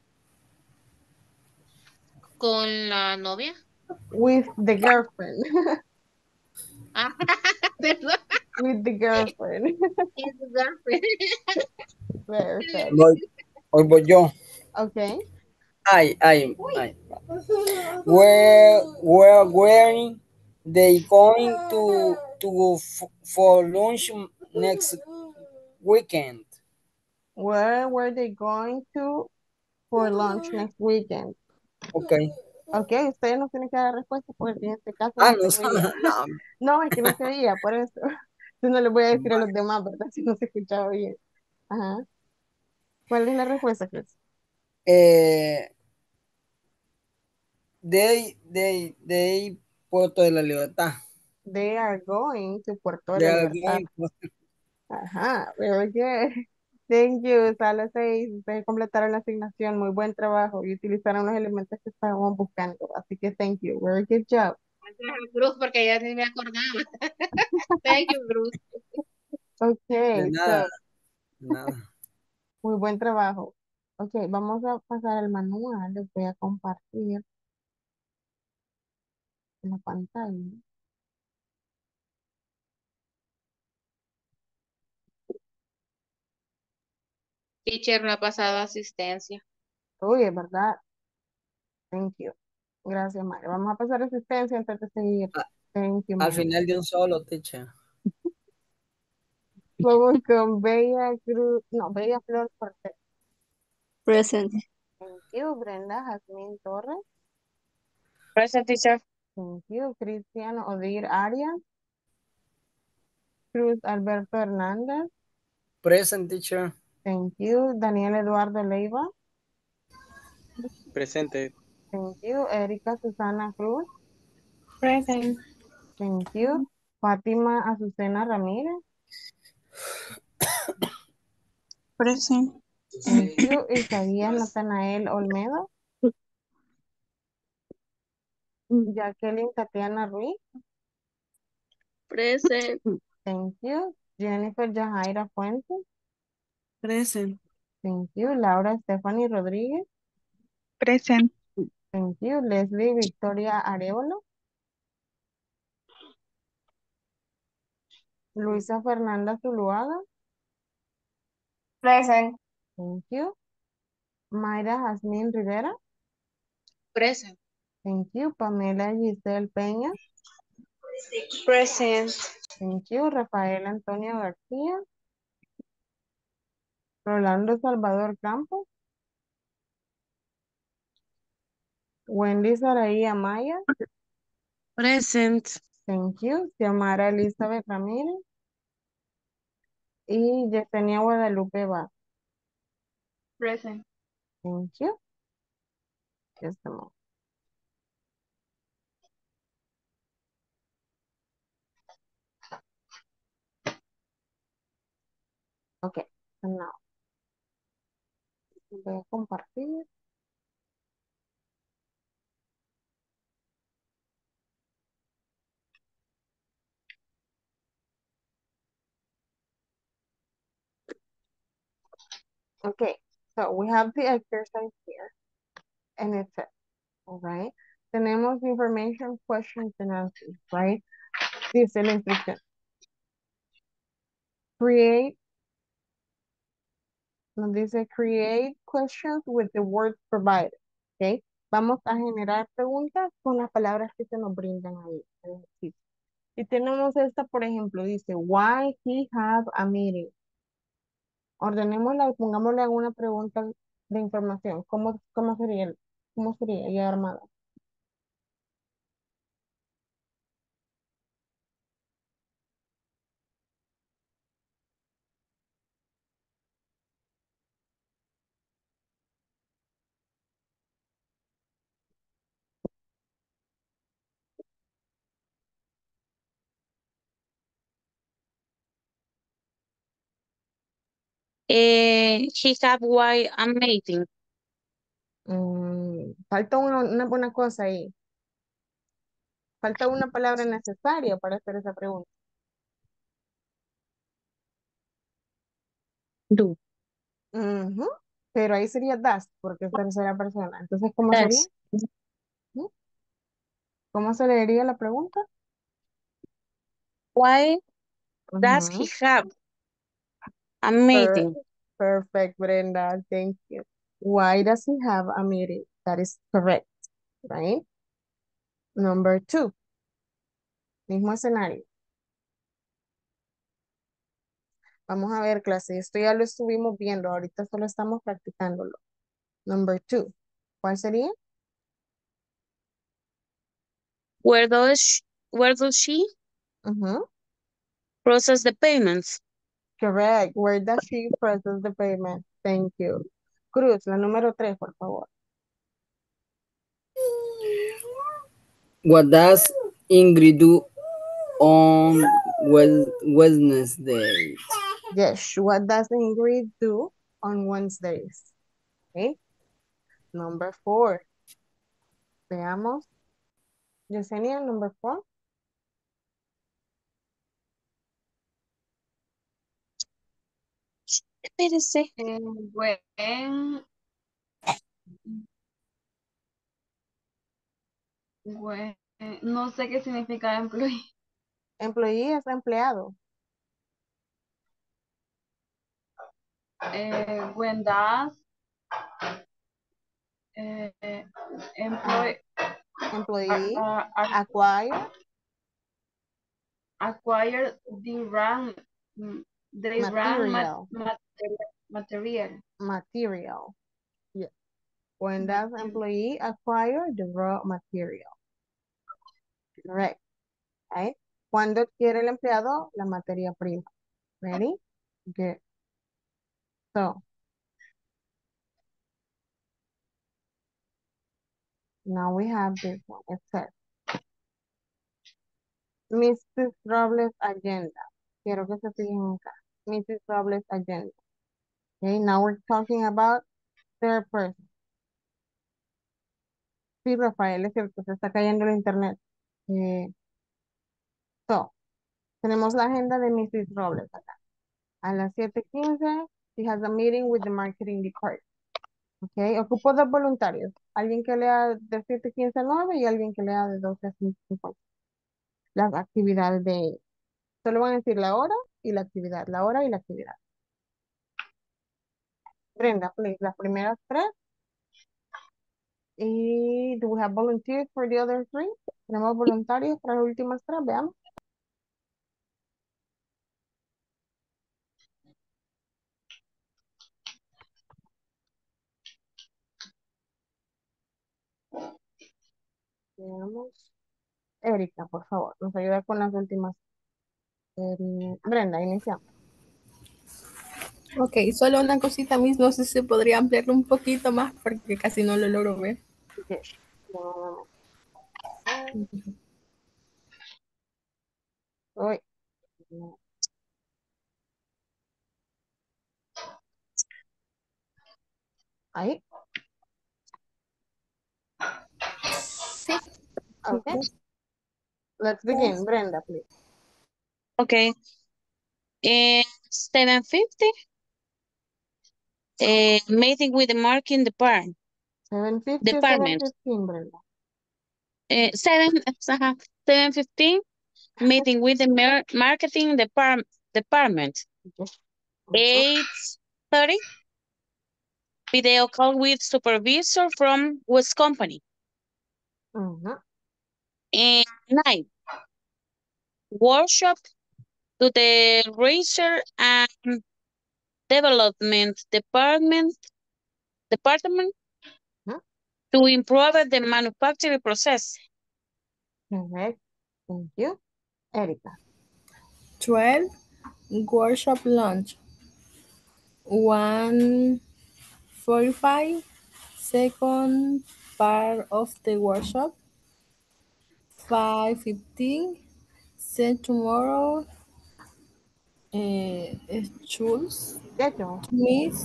S10: ¿Con la novia?
S1: With the girlfriend.
S10: Ah, perdón.
S1: With the girlfriend.
S10: It's the girlfriend.
S1: Perfect.
S12: Hoy voy yo.
S1: Okay.
S12: Ay. Where they going to for lunch next weekend?
S1: Where were they going to for lunch next weekend?
S12: Okay.
S1: Ok, ustedes no tienen que dar respuesta porque en este caso
S12: Ah,
S1: no
S12: no,
S1: se oía.
S12: no.
S1: No, es que no se oía, por eso. Yo no les voy a decir a los demás, ¿verdad? Si no se escuchaba bien. Ajá. ¿Cuál es la respuesta, Chris?
S12: They Puerto de la Libertad.
S1: They are going to Puerto de
S12: They
S1: la
S12: are
S1: Libertad.
S12: going
S1: Ajá, very good. Thank you, sala 6. Ustedes completaron la asignación. Muy buen trabajo y utilizaron los elementos que estábamos buscando. Así que thank you. Very good job.
S10: Gracias a Cruz porque ya ni me acordaba. Thank you, Cruz.
S12: de
S1: Okay,
S12: nada,
S1: so,
S12: de nada.
S1: muy buen trabajo. Ok, vamos a pasar al manual. Les voy a compartir en la pantalla.
S10: Teacher no ha pasado asistencia.
S1: Uy, es verdad. Thank you. Gracias, Mario. Vamos a pasar asistencia antes de seguir. Thank you,
S12: Al
S1: Mario.
S12: final de un solo, teacher.
S1: Vamos con Bella Cruz. No, Bella Flor Cortés.
S5: Present.
S1: Thank you, Brenda Jazmín Torres.
S3: Present, teacher.
S1: Thank you, Cristiano Odir Arias. Cruz Alberto Hernández.
S12: Present, teacher.
S1: Thank you, Daniel Eduardo Leiva.
S13: Presente.
S1: Thank you, Erika Susana Cruz.
S6: Present.
S1: Thank you, Fátima Azucena Ramírez.
S6: Present.
S1: Thank you. Isaías Natanael Olmedo. Jacqueline Tatiana Ruiz.
S8: Present.
S1: Thank you. Jennifer Yajaira Fuentes.
S8: Present.
S1: Thank you. Laura Stephanie Rodríguez.
S13: Present.
S1: Thank you. Leslie Victoria Arevalo. Luisa Fernanda Zuluaga.
S9: Present.
S1: Thank you. Mayra Jasmine Rivera.
S10: Present.
S1: Thank you. Pamela Giselle Peña.
S7: Present.
S1: Thank you. Rafael Antonio García. Rolando Salvador Campos. Wendy Saraí Amaya.
S8: Present.
S1: Thank you. Xiomara Elizabeth Ramírez. Y Yesenia Guadalupe Vaz.
S11: Present.
S1: Thank you. Just a moment. Okay, so now. Voy a compartir. Okay, so we have the exercise here. And it says, all right, tenemos information, questions, and answers, right? Dice la instrucción. Create, nos dice create questions with the words provided, okay? Vamos a generar preguntas con las palabras que se nos brindan ahí. en el ejercicio. Y tenemos esta, por ejemplo, dice, why he have a meeting? Ordenémosla y pongámosle alguna pregunta de información. ¿Cómo sería ya armada?
S3: He have why I'm mating.
S1: Falta una buena cosa ahí. Falta una palabra necesaria para hacer esa pregunta.
S3: Do.
S1: Ujú. Pero ahí sería das, porque es tercera persona. Entonces, ¿cómo sería?
S3: Does.
S1: ¿Mm? ¿Cómo se leería la pregunta?
S3: Why does he
S1: Ujú.
S3: have a meeting?
S1: Perfect, Brenda. Thank you. Why does he have a meeting? That is correct, right? Number 2. Mismo escenario. Vamos a ver, clase. Esto ya lo estuvimos viendo. Ahorita solo estamos practicándolo. Number 2. ¿Cuál sería?
S3: Where does she
S1: Ujú.
S3: process the payments?
S1: Correct. Where does she process the payment? Thank you. Cruz, la número 3, por favor.
S12: What does Ingrid do on Wednesday?
S1: Yes. What does Ingrid do on Wednesdays? Okay. Number 4. Veamos. Yesenia, number 4.
S3: Espérese.
S11: No sé qué significa employee.
S1: Employee es empleado.
S11: When does
S1: Employee acquire material. Material. Yes. When does employee acquire the raw material? Correct. Right? ¿Cuándo adquiere el empleado la materia prima? Ready? Good. So, now we have this one. It says, Mrs. Robles agenda. Quiero que se fijen acá. Mrs. Robles agenda. Okay, now we're talking about third person. Sí, Rafael, es cierto, se está cayendo el internet. So, tenemos la agenda de Mrs. Robles acá. A las 7:15, she has a meeting with the marketing department. Okay, ocupo dos voluntarios. Alguien que lea de 7:15 a 9 y alguien que lea de 12 a 5:50. Las actividades de ella. Solo van a decir la hora y la actividad, la hora y la actividad. Brenda, please, las primeras tres. Y do we have volunteers for the other three? Tenemos voluntarios para las últimas tres, veamos. Veamos. Erika, por favor, nos ayuda con las últimas. Brenda, iniciamos.
S6: Ok, solo una cosita, Miss, no sé si se podría ampliarlo un poquito más porque casi no lo logro ver.
S1: Yes. Uy. Ahí.
S6: Sí.
S1: Okay. Let's begin. Brenda, please.
S3: Okay. 7:50. Meeting with the marketing department.
S1: 7:50 or 7:15, Brenda?
S3: 7:15. Meeting with the marketing department.
S1: Yes.
S3: 8:30. Video call with supervisor from West Company. And 9. Workshop to the research and development department to improve the manufacturing process.
S1: Correct. Thank you. Erika.
S6: 12. Workshop lunch. 1:45. Second part of the workshop. 5:15. Send tomorrow. Schools. Miss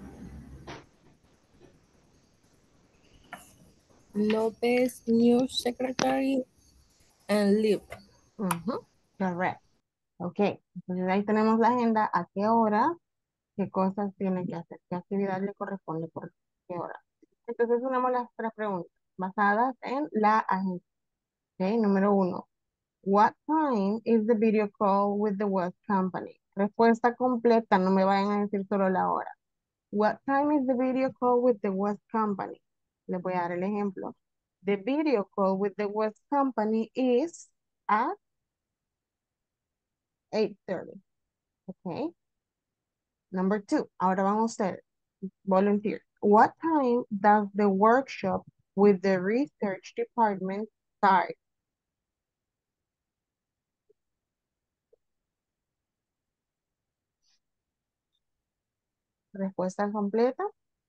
S6: Lopez, new secretary, and leave.
S1: Correct. Ok, entonces ahí tenemos la agenda, a qué hora, qué cosas tiene que hacer, qué actividad le corresponde por qué hora. Entonces tenemos las tres preguntas basadas en la agenda. Ok, número 1. What time is the video call with the West Company? Respuesta completa, no me vayan a decir solo la hora. What time is the video call with the West Company? Les voy a dar el ejemplo. The video call with the West Company is at 8:30. Okay. Number 2. Ahora vamos a hacer volunteer. What time does the workshop with the research department start? Respuesta completa.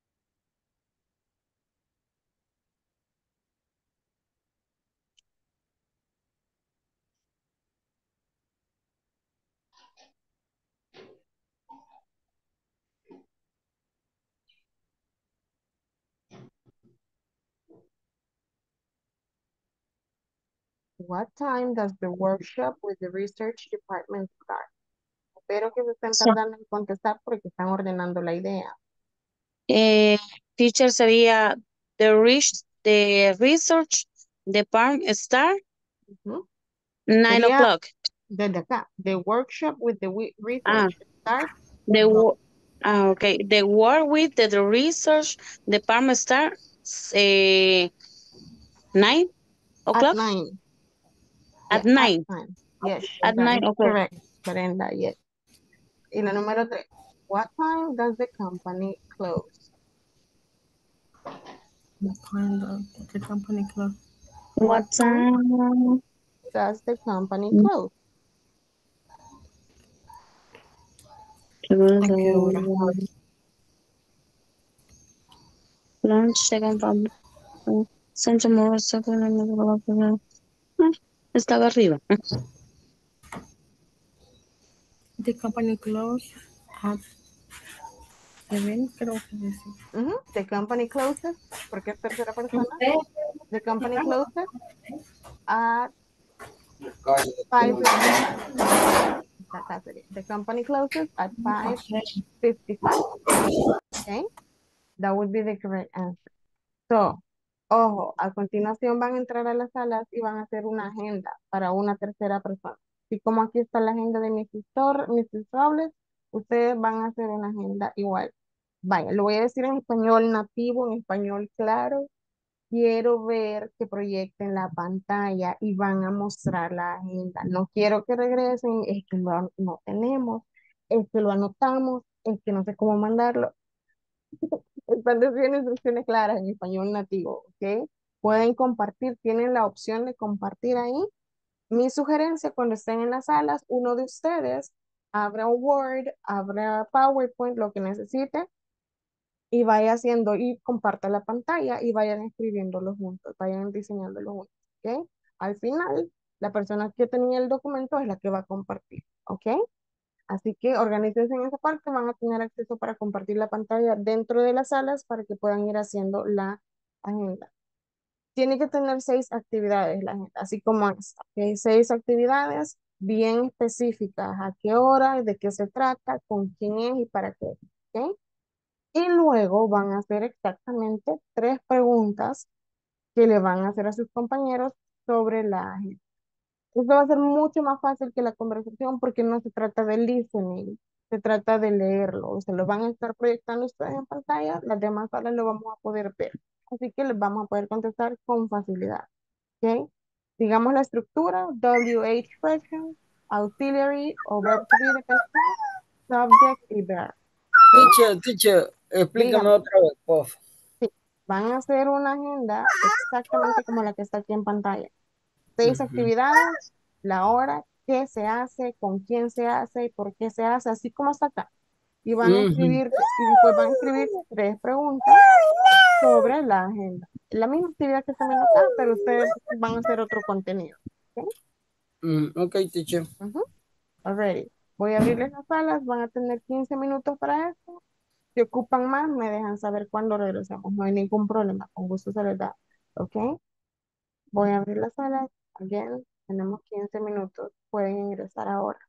S1: What time does the workshop with the research department start? Espero que se estén tardando en contestar porque están ordenando la idea.
S3: Teacher sería the research department start 9
S1: Sería
S3: o'clock.
S1: desde acá. The workshop with the research start.
S3: Okay. The work with the research department start 9 o'clock?
S1: At 9.
S3: At
S1: Yeah,
S3: 9.
S1: Yes,
S3: At
S1: that
S3: 9
S1: is
S3: o'clock.
S1: correct, Brenda, yes. Y la número 3. What time does the company close?
S6: What time does the company close?
S3: What time
S1: does the company close?
S6: ¿A qué hora?
S3: Lunch, second send tomorrow, estaba arriba.
S6: The company close at Deben, creo que decir.
S1: The company closes, porque es tercera persona. The company closes at 5:55. That's it. The company closes at 5:55. Okay, that would be the correct answer. So, ojo, a continuación van a entrar a las salas y van a hacer una agenda para una tercera persona. Y como aquí está la agenda de Mrs. Robles, ustedes van a hacer una agenda igual. Vaya, lo voy a decir en español nativo, en español claro. Quiero ver que proyecten la pantalla y van a mostrar la agenda. No quiero que regresen, es que no tenemos, es que lo anotamos, es que no sé cómo mandarlo. Están diciendo instrucciones claras en español nativo, ¿ok? Pueden compartir, tienen la opción de compartir ahí. Mi sugerencia, cuando estén en las salas, uno de ustedes abra un Word, abra PowerPoint, lo que necesite, y vaya haciendo y comparta la pantalla y vayan escribiéndolo juntos, vayan diseñándolo juntos, ¿ok? Al final, la persona que tenía el documento es la que va a compartir, ¿ok? Así que organícense en esa parte, van a tener acceso para compartir la pantalla dentro de las salas para que puedan ir haciendo la agenda. Tiene que tener 6 actividades la agenda, así como esta, ¿ok? 6 actividades bien específicas, a qué hora, de qué se trata, con quién es y para qué, ¿ok? Y luego van a hacer exactamente 3 preguntas que le van a hacer a sus compañeros sobre la agenda. Esto va a ser mucho más fácil que la conversación porque no se trata de listening, se trata de leerlo. Se lo van a estar proyectando ustedes en pantalla, las demás salas lo vamos a poder ver. Así que les vamos a poder contestar con facilidad. ¿Ok? Digamos la estructura, WH question, auxiliary o verb to be dependent, subject y verb.
S12: Teacher, explícame
S1: Dígame.
S12: otra vez, por favor.
S1: Sí, van a hacer una agenda exactamente como la que está aquí en pantalla. 6 actividades, la hora, qué se hace, con quién se hace y por qué se hace, así como está acá. Y van a escribir, y después van a escribir 3 preguntas sobre la agenda. La misma actividad que están viendo acá, pero ustedes van a hacer otro contenido. ¿Ok?
S12: Ok, teacher.
S1: Already. Voy a abrirles las salas, van a tener 15 minutos para esto. Si ocupan más, me dejan saber cuándo regresamos. No hay ningún problema, con gusto se les da. ¿Ok? Voy a abrir la sala. Again, tenemos 15 minutos. Pueden ingresar ahora.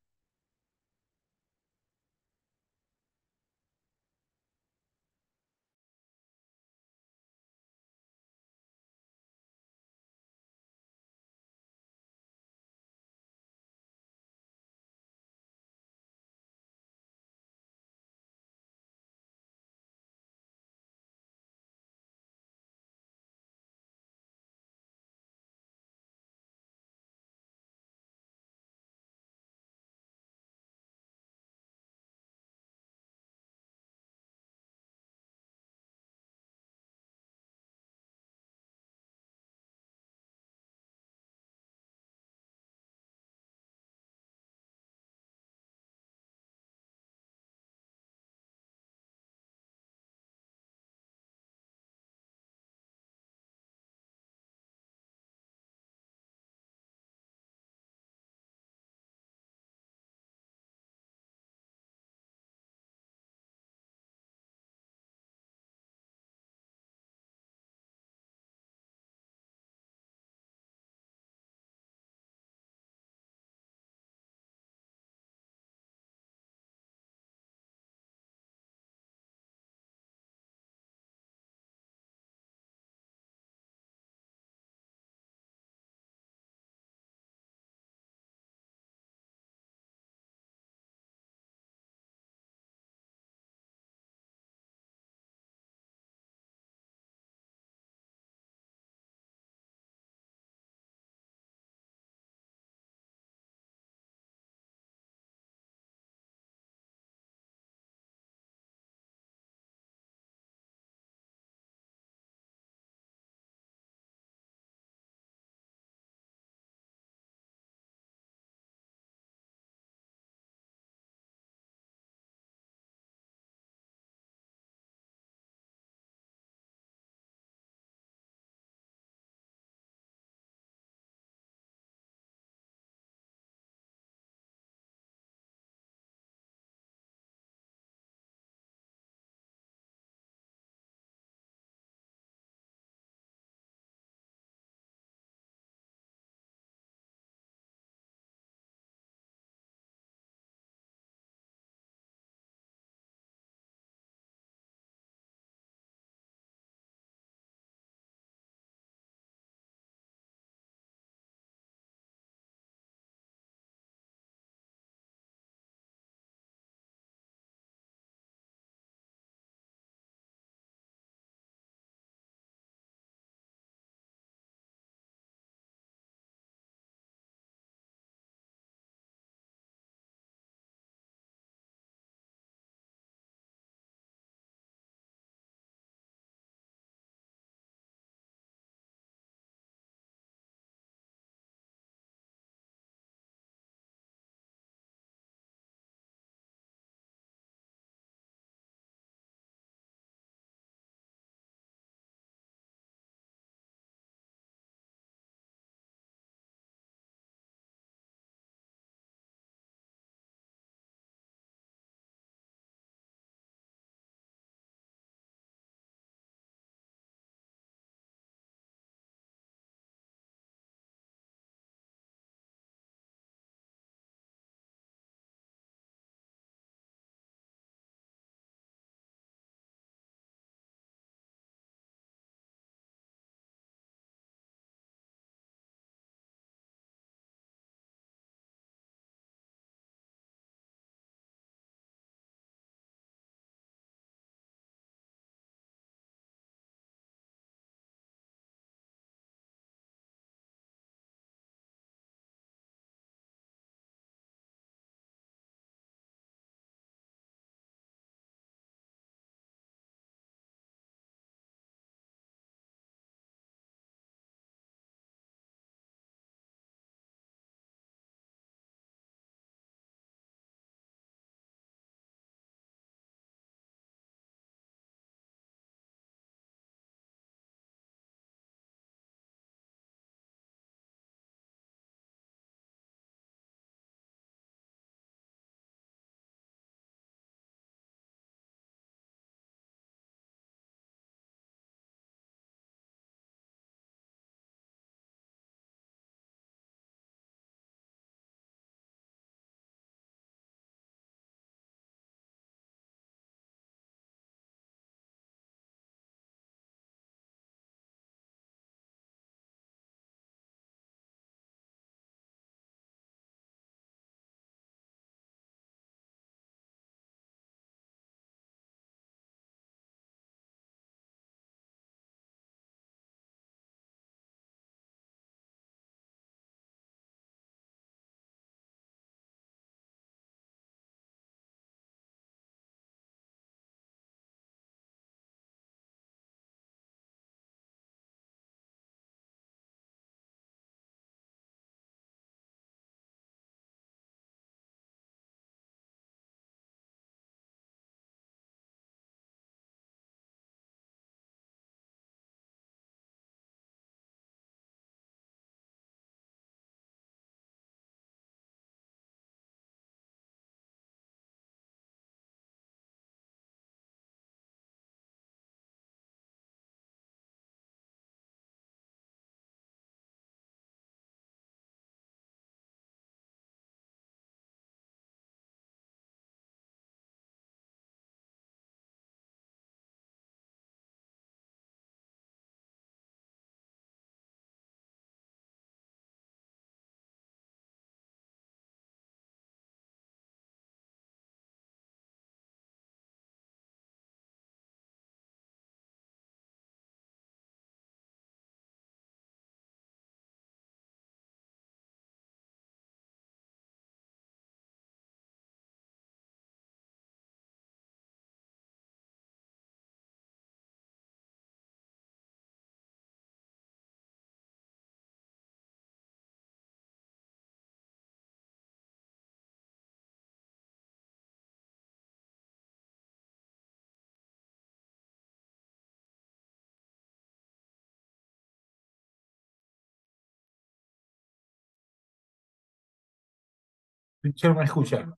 S14: Teacher, ¿me escucha?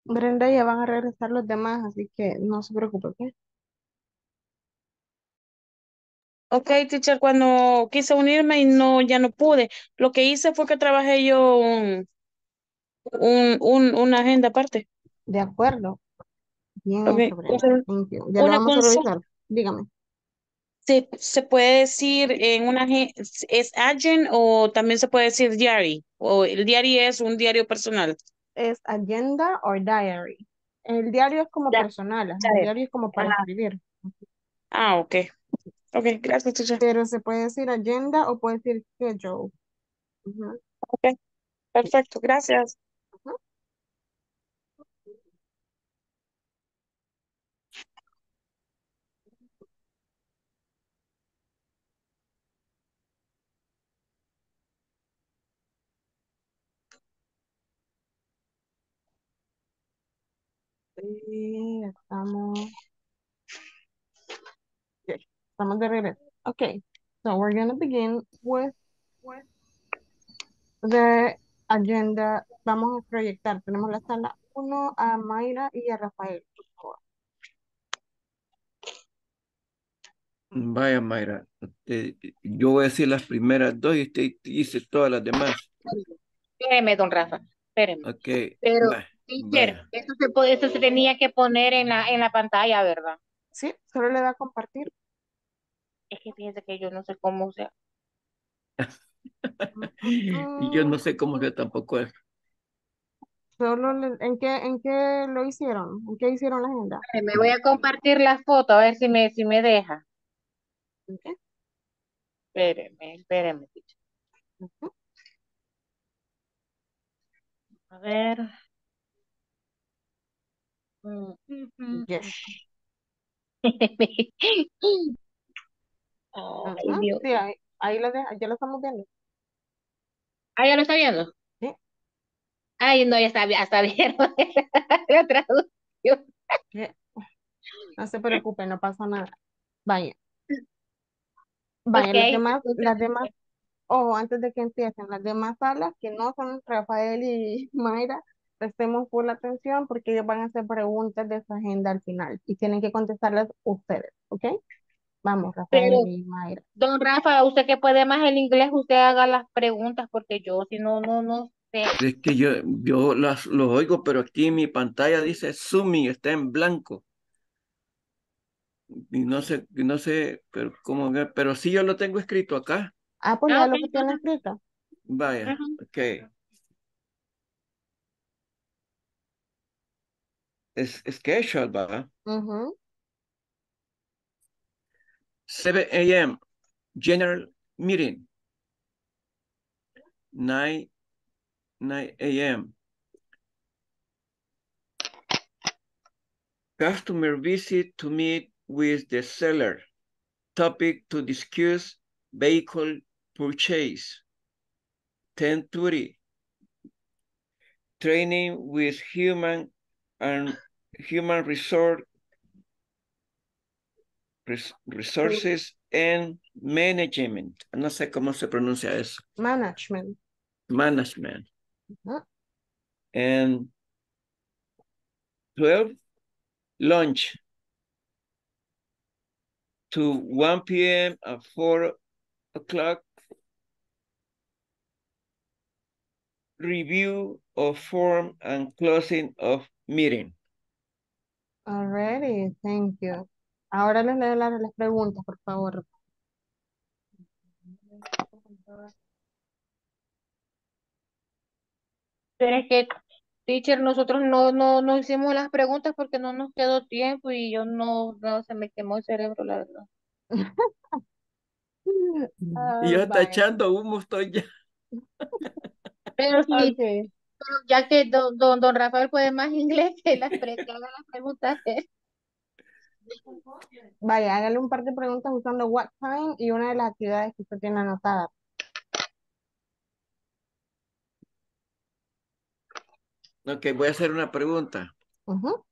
S1: Brenda, ya van a regresar los demás, así que no se preocupe, ¿ok?
S3: Ok, teacher, cuando quise unirme y no, ya no pude. Lo que hice fue que trabajé yo una agenda aparte.
S1: De acuerdo. Bien
S3: Ok,
S1: hecho, Brenda. Thank you. Ya lo
S3: una
S1: vamos a
S3: consulta.
S1: revisar. Dígame.
S3: Se puede decir en una es agent o también se puede decir diary o el diario es un diario personal.
S1: Es agenda o diary. El diario es como
S3: Ya,
S1: personal, ajá, el
S3: ya.
S1: diario es como para
S3: Ajá.
S1: escribir.
S3: Ah, ok. Ok, gracias, teacher.
S1: Pero se puede decir agenda o puede decir schedule. Ujú,
S3: Ok, perfecto, gracias.
S1: ujú. Y estamos de regreso. Okay, so we're gonna begin with the agenda. Vamos a proyectar. Tenemos la sala 1 a Mayra y a Rafael, por favor.
S2: Vaya, Mayra. Yo voy a decir las primeras dos y usted dice todas las demás.
S10: Espéreme, don Rafa, espéreme.
S2: Ok,
S10: Pero, teacher,
S2: vaya.
S10: eso se tenía que poner en la pantalla, ¿verdad?
S1: Sí, solo le da a compartir.
S10: Es que fíjese que yo no sé cómo se...
S2: Y yo no sé cómo que tampoco es.
S1: ¿En qué lo hicieron? ¿En qué hicieron la agenda?
S10: Me voy a compartir la foto a ver si me deja.
S1: Ok.
S10: Espéreme, teacher.
S1: Ujú.
S10: A ver. Mm, mm, mm,
S1: Yes.
S10: Ay,
S1: Ujú.
S10: Dios.
S1: Sí, ahí lo deja, ya lo estamos viendo.
S10: Ah, ¿ya lo está viendo?
S1: Sí.
S10: Ay, no, ya está bien. La traducción.
S1: Sí. No se preocupe, no pasa nada. Vaya, vaya,
S10: Ok.
S1: las demás, ojo, antes de que empiecen, las demás salas que no son Rafael y Mayra, prestemos full atención porque ellos van a hacer preguntas de su agenda al final y tienen que contestarlas ustedes, ¿ok? Vamos,
S10: Pero,
S1: Rafael y Mayra.
S10: don Rafa, usted que puede más el inglés, usted haga las preguntas porque yo, si no, no sé.
S2: Es que yo los oigo, pero aquí en mi pantalla dice zooming, está en blanco. Y no sé, pero pero sí yo lo tengo escrito acá.
S1: Ah, pues
S10: Ah,
S1: lea
S10: ok,
S1: lo que tiene
S10: entonces.
S1: escrito.
S2: Vaya,
S10: Ujú.
S2: ok. Es schedule, ¿va?
S1: Ujú.
S2: 7 a.m. General meeting. 9 a.m. Customer visit to meet with the seller. Topic to discuss vehicle purchase. 10:30. Training with and human resources and management. No sé cómo se pronuncia eso.
S1: Management.
S2: Management.
S1: Ujú.
S2: And 12, lunch to 1 p.m. at 4 o'clock. Review of form and closing of meeting.
S1: Alrighty, thank you. Ahora les leo las preguntas, por favor.
S10: Pero es que, teacher, nosotros no hicimos las preguntas porque no nos quedó tiempo y yo no se me quemó el cerebro, la verdad.
S2: Y yo está
S1: Vaya.
S2: echando humo, estoy ya.
S10: Pero sí,
S1: Ok.
S10: pero ya que don Rafael puede más inglés que haga las preguntas.
S1: Vaya, hágale un par de preguntas usando what time y una de las actividades que usted tiene anotada.
S2: Ok, voy a hacer una pregunta.
S1: Ujú.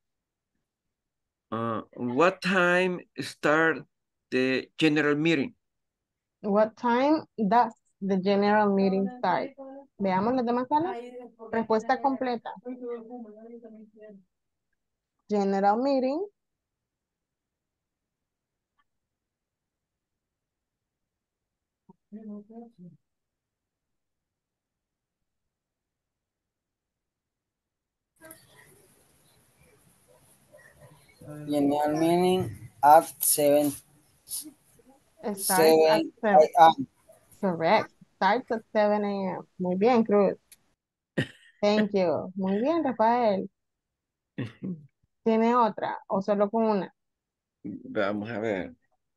S2: What time start the general meeting?
S1: What time does the general meeting start? Veamos las demás salas. Respuesta completa. General meeting.
S12: General meeting at 7
S1: Starts at 7.
S12: a.m.
S1: Correct. Starts at 7 a.m. Muy bien, Cruz. Thank you. Muy bien, Rafael. ¿Tiene otra o solo con una?
S2: Vamos a ver.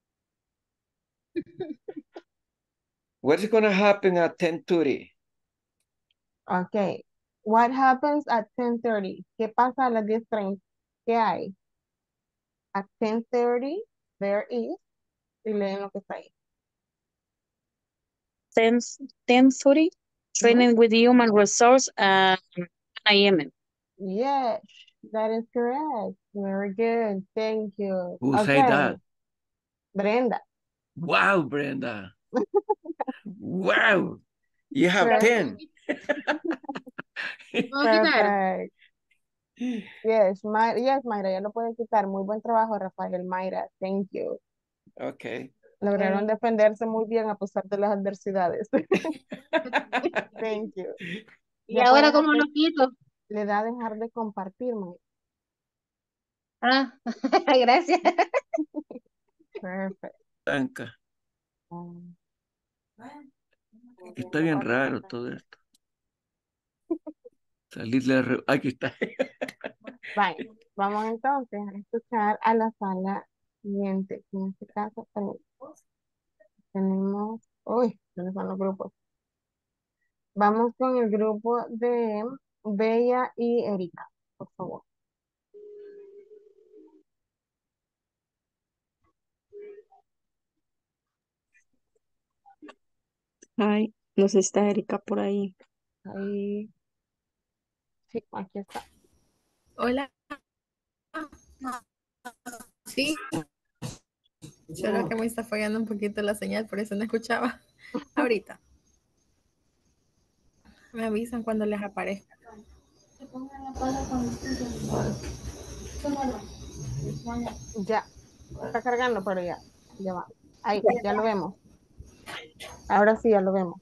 S2: What's going to happen at 10:30?
S1: Okay. What happens at 10:30? ¿Qué pasa a las 10:30? ¿Qué hay? At 10:30, there is, y leen lo que está ahí.
S3: 10:30, training with human resource and IM.
S1: Yes, that is correct. Very good. Thank you.
S2: Who
S1: Okay.
S2: said that?
S1: Brenda.
S2: Wow, Brenda. Wow. You have
S1: Perfect.
S2: 10.
S1: Perfect. Yes, Mayra, ya lo puede quitar. Muy buen trabajo, Rafael, Mayra. Thank you.
S2: Okay.
S1: Lograron defenderse muy bien a pesar de las adversidades. Thank you.
S10: ¿Y
S1: Ya
S10: ahora
S1: puedes
S10: cómo lo quito?
S1: Le da a dejar de compartir, Mayra.
S10: Ah, gracias.
S1: Perfect.
S2: Blanca. Está bien raro todo esto. Salirle aquí está.
S1: Vale, vamos entonces a escuchar a la sala siguiente. En este caso tenemos, uy, ¿dónde están los grupos? Vamos con el grupo de Bella y Erika, por favor.
S5: Ay, no sé si está Erika por ahí.
S1: Ahí, sí, aquí está.
S6: Hola. Sí, solo que me está fallando un poquito la señal, por eso no escuchaba. Ahorita. Me avisan cuando les aparezca.
S1: Ya, está cargando, pero ya va. Ahí, ya lo vemos. Ahora sí, ya lo vemos.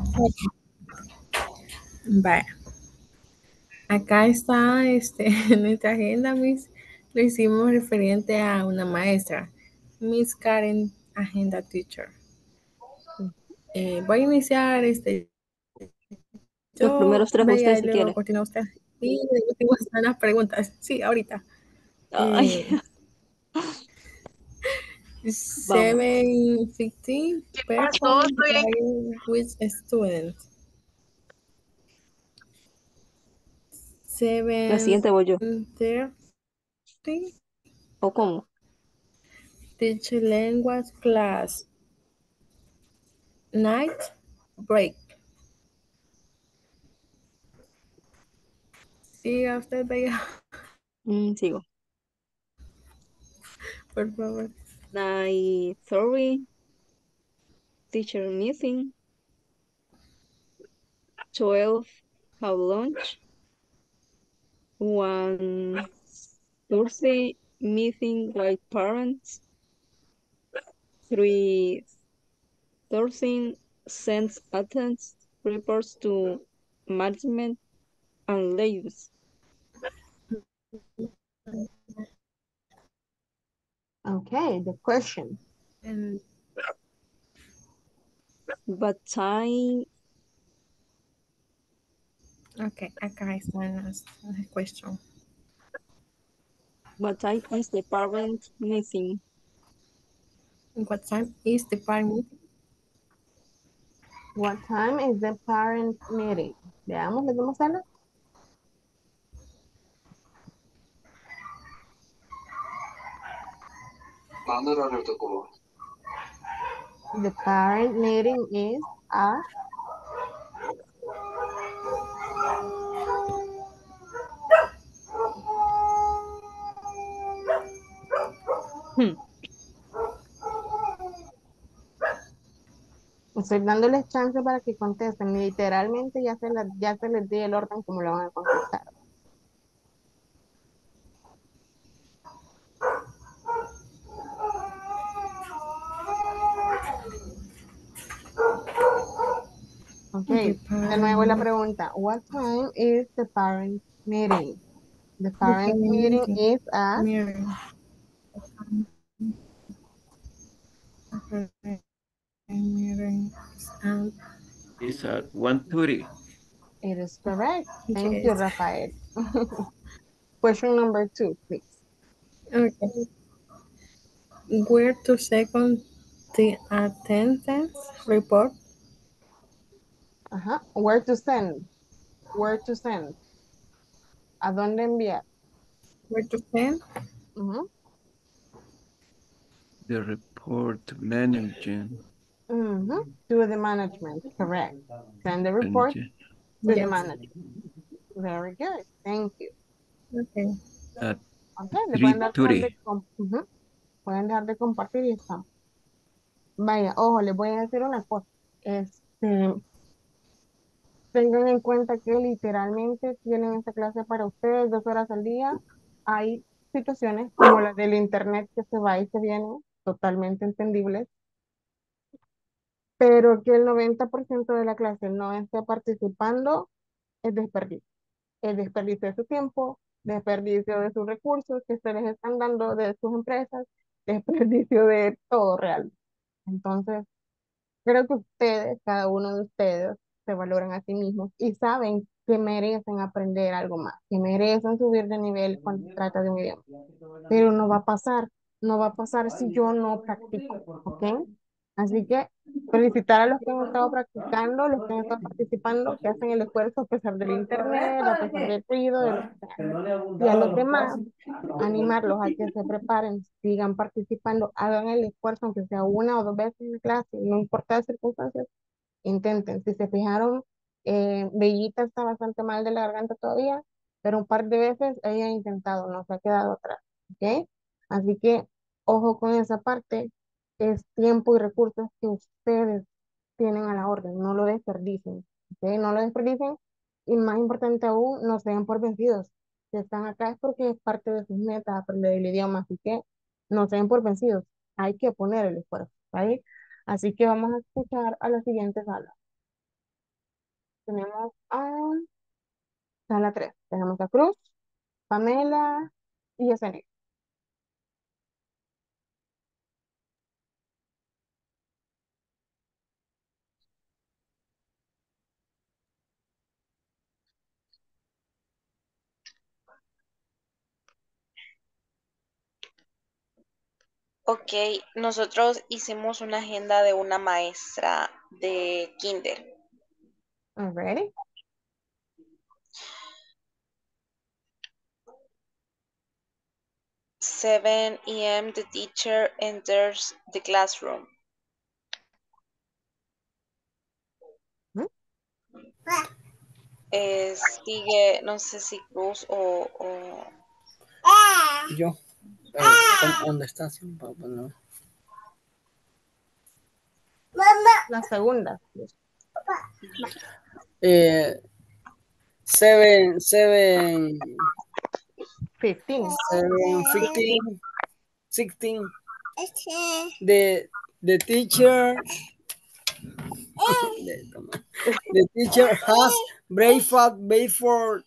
S6: Vale. Acá está en nuestra agenda, Miss. Lo hicimos referente a una maestra, Miss Karen, agenda teacher. Voy a iniciar
S5: Los
S6: yo,
S5: primeros tres
S6: Bella,
S5: usted
S6: y
S5: si
S6: luego
S5: quiere.
S6: continúa usted. Y de último están las preguntas. Sí, ahorita.
S5: Ay.
S6: 7:15 person with a student.
S5: La siguiente voy yo.
S6: 7:30.
S5: ¿O cómo?
S6: Teach language class. Night break. Siga usted, Bella.
S5: Sigo.
S6: Por favor.
S5: 9:30, teacher meeting. 12, have lunch. 1:30, meeting with parents. 3:13, sends attendance reports to management and leaves.
S1: Okay, the question.
S5: What time?
S6: Okay, acá están las questions.
S5: What time is the parent meeting?
S6: What time is the parent meeting?
S1: What time is the parent meeting? Veamos, ¿le damos a la? The parent meeting is at Estoy dándoles chance para que contesten. Literalmente ya se les di el orden como lo van a contestar. Ok, de nuevo la pregunta. What time is the parent meeting? The parent meeting is at
S2: It's at 1:30.
S1: It is correct. Thank you, Rafael. Question number 2, please.
S6: Okay. Where to second the attendance report?
S1: Where to send? Where to send? ¿A dónde enviar?
S6: Where to send?
S2: The report managing.
S1: To the management, correct. Send the report to the management. Very good, thank you.
S6: Okay.
S2: At
S1: Okay, le pueden dejar
S2: 3:30.
S1: pueden dejar de compartir y estamos. Vaya, ojo, les voy a decir una cosa. Tengan en cuenta que literalmente tienen esta clase para ustedes 2 horas al día. Hay situaciones como la del internet que se va y se viene, totalmente entendibles, pero que el 90% de la clase no esté participando es desperdicio. Es desperdicio de su tiempo, desperdicio de sus recursos que se les están dando de sus empresas, desperdicio de todo real. Entonces, creo que ustedes, cada uno de ustedes, se valoran a sí mismos y saben que merecen aprender algo más, que merecen subir de nivel cuando se trata de un idioma. Pero no va a pasar si yo no practico, ¿ok? Así que felicitar a los que han estado practicando, los que han estado participando, que hacen el esfuerzo a pesar del internet, a pesar del ruido, de lo que sea. Y a los demás, animarlos a que se preparen, sigan participando, hagan el esfuerzo, aunque sea 1 o 2 veces en clase, no importa las circunstancias, intenten. Si se fijaron, Bellita está bastante mal de la garganta todavía, pero un par de veces ella ha intentado, no se ha quedado atrás, ¿ok? Así que, ojo con esa parte, es tiempo y recursos que ustedes tienen a la orden, no lo desperdicien, ¿ok? No lo desperdicien y más importante aún, no se den por vencidos. Si están acá es porque es parte de sus metas aprender el idioma, así que no se den por vencidos, hay que poner el esfuerzo, ¿vale? Así que vamos a escuchar a la siguiente sala. Tenemos a sala 3. Tenemos a Cruz, Pamela y Yesenia.
S7: Ok, nosotros hicimos una agenda de una maestra de kinder.
S1: Ready?
S7: Seven a.m. the teacher enters the classroom. Sigue, no sé si Cruz o...
S12: Yo. ¿Dónde está? No.
S1: La segunda.
S12: Seven,
S1: 15.
S12: 15, 16. The teacher the teacher has breakfast before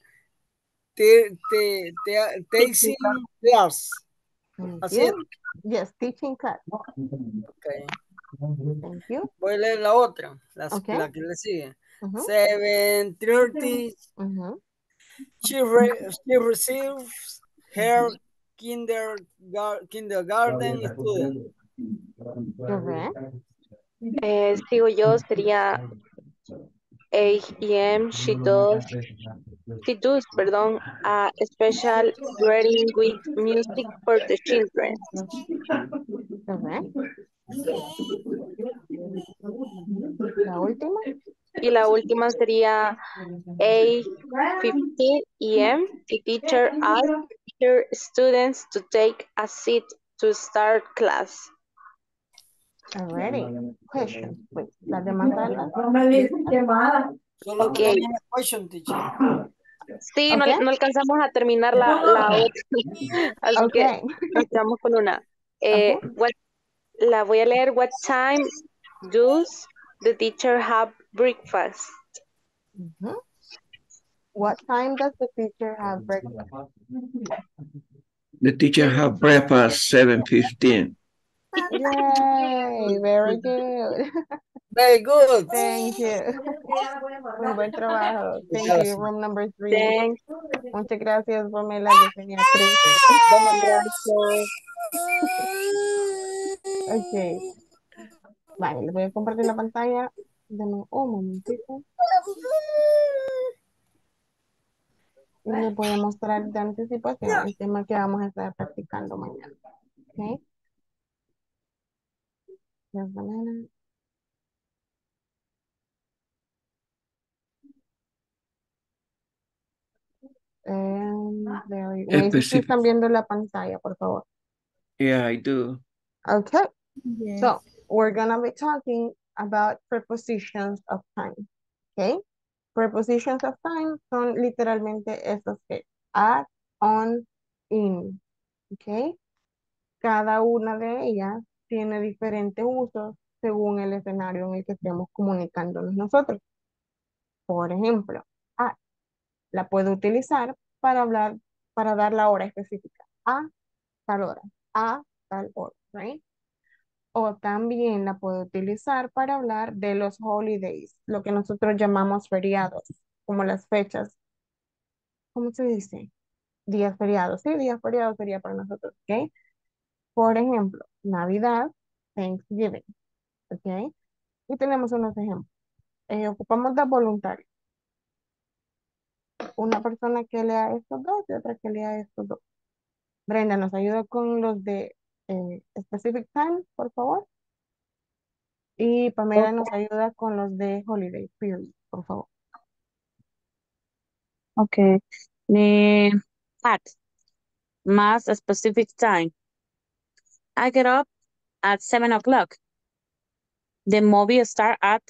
S12: taking class. Así es.
S1: Yes, teaching class.
S12: Okay.
S1: Thank you.
S12: Voy a leer la otra, la que le sigue. 7:30. She receives her kindergarten student.
S7: Sigo yo, sería 8 a.m. She does, a special reading with music for the children.
S1: La última.
S7: Y la última sería 8:15 a.m. The teacher asks her students to take a seat to start class.
S1: Alrighty. Question, please. Las demás salas.
S12: Solo
S7: Ok.
S12: tenemos una question, teacher.
S7: Sí, no,
S1: Okay.
S7: no alcanzamos a terminar la otra. Así que
S1: Okay.
S7: nos quedamos con una.
S1: Okay.
S7: La voy a leer. What time does the teacher have breakfast?
S1: Mhm. What time does the teacher have breakfast?
S2: The teacher have breakfast 7:15.
S1: Yay, very good.
S12: Very good.
S1: Thank you. Muy buen trabajo. Thank you, room number 3.
S7: Thanks.
S1: Muchas gracias, Pamela, Yesenia, Cruz.
S7: Gracias.
S1: Ok. Vale, les voy a compartir la pantalla. Dame un momentito. Y les voy a mostrar de anticipación el tema que vamos a estar practicando mañana. Ok. Just a minute. Me dicen si están viendo la pantalla, por favor.
S2: Yeah, I do.
S1: Okay.
S6: Yes.
S1: So we're gonna be talking about prepositions of time. Okay. Prepositions of time son literalmente estos que at, on, in. Okay. Cada una de ellas tiene diferentes usos según el escenario en el que estemos comunicándonos nosotros. Por ejemplo, at la puedo utilizar para hablar, para dar la hora específica. A tal hora. A tal hora, right? O también la puedo utilizar para hablar de los holidays, lo que nosotros llamamos feriados, como las fechas. ¿Cómo se dice? Días feriados. Sí, días feriados sería para nosotros, ¿ok? Por ejemplo, Navidad, Thanksgiving, ¿ok? Y tenemos unos ejemplos. Ocupamos de voluntario. Una persona que lea estos dos y otra que lea estos dos. Brenda, ¿nos ayuda con los de specific time, por favor? Y Pamela nos ayuda con los de holiday period, por favor.
S3: Okay. At más specific time. I get up at 7 o'clock. The movie start at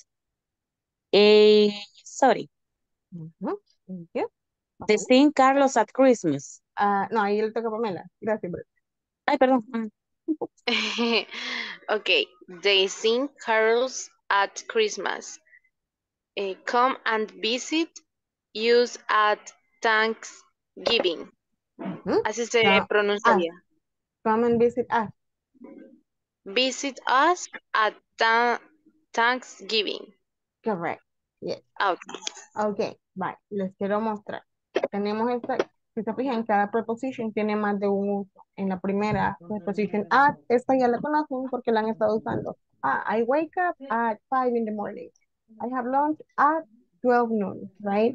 S3: 8:30.
S1: Thank you.
S3: The St. Carlos at Christmas.
S1: No, ahí le toca a Pamela. Gracias, Brenda.
S3: Ay, perdón.
S7: Okay. They sing carols at Christmas. Come and visit us at Thanksgiving. Así se pronunciaría.
S1: Come and visit us.
S7: Visit us at Thanksgiving.
S1: Correct. Yes.
S7: Okay.
S1: Ok, bye. Les quiero mostrar. Tenemos esta, si se fijan, cada preposition tiene más de un uso. En la primera preposition at, esta ya la conocen porque la han estado usando. I wake up at 5 in the morning. I have lunch at 12 noon, right?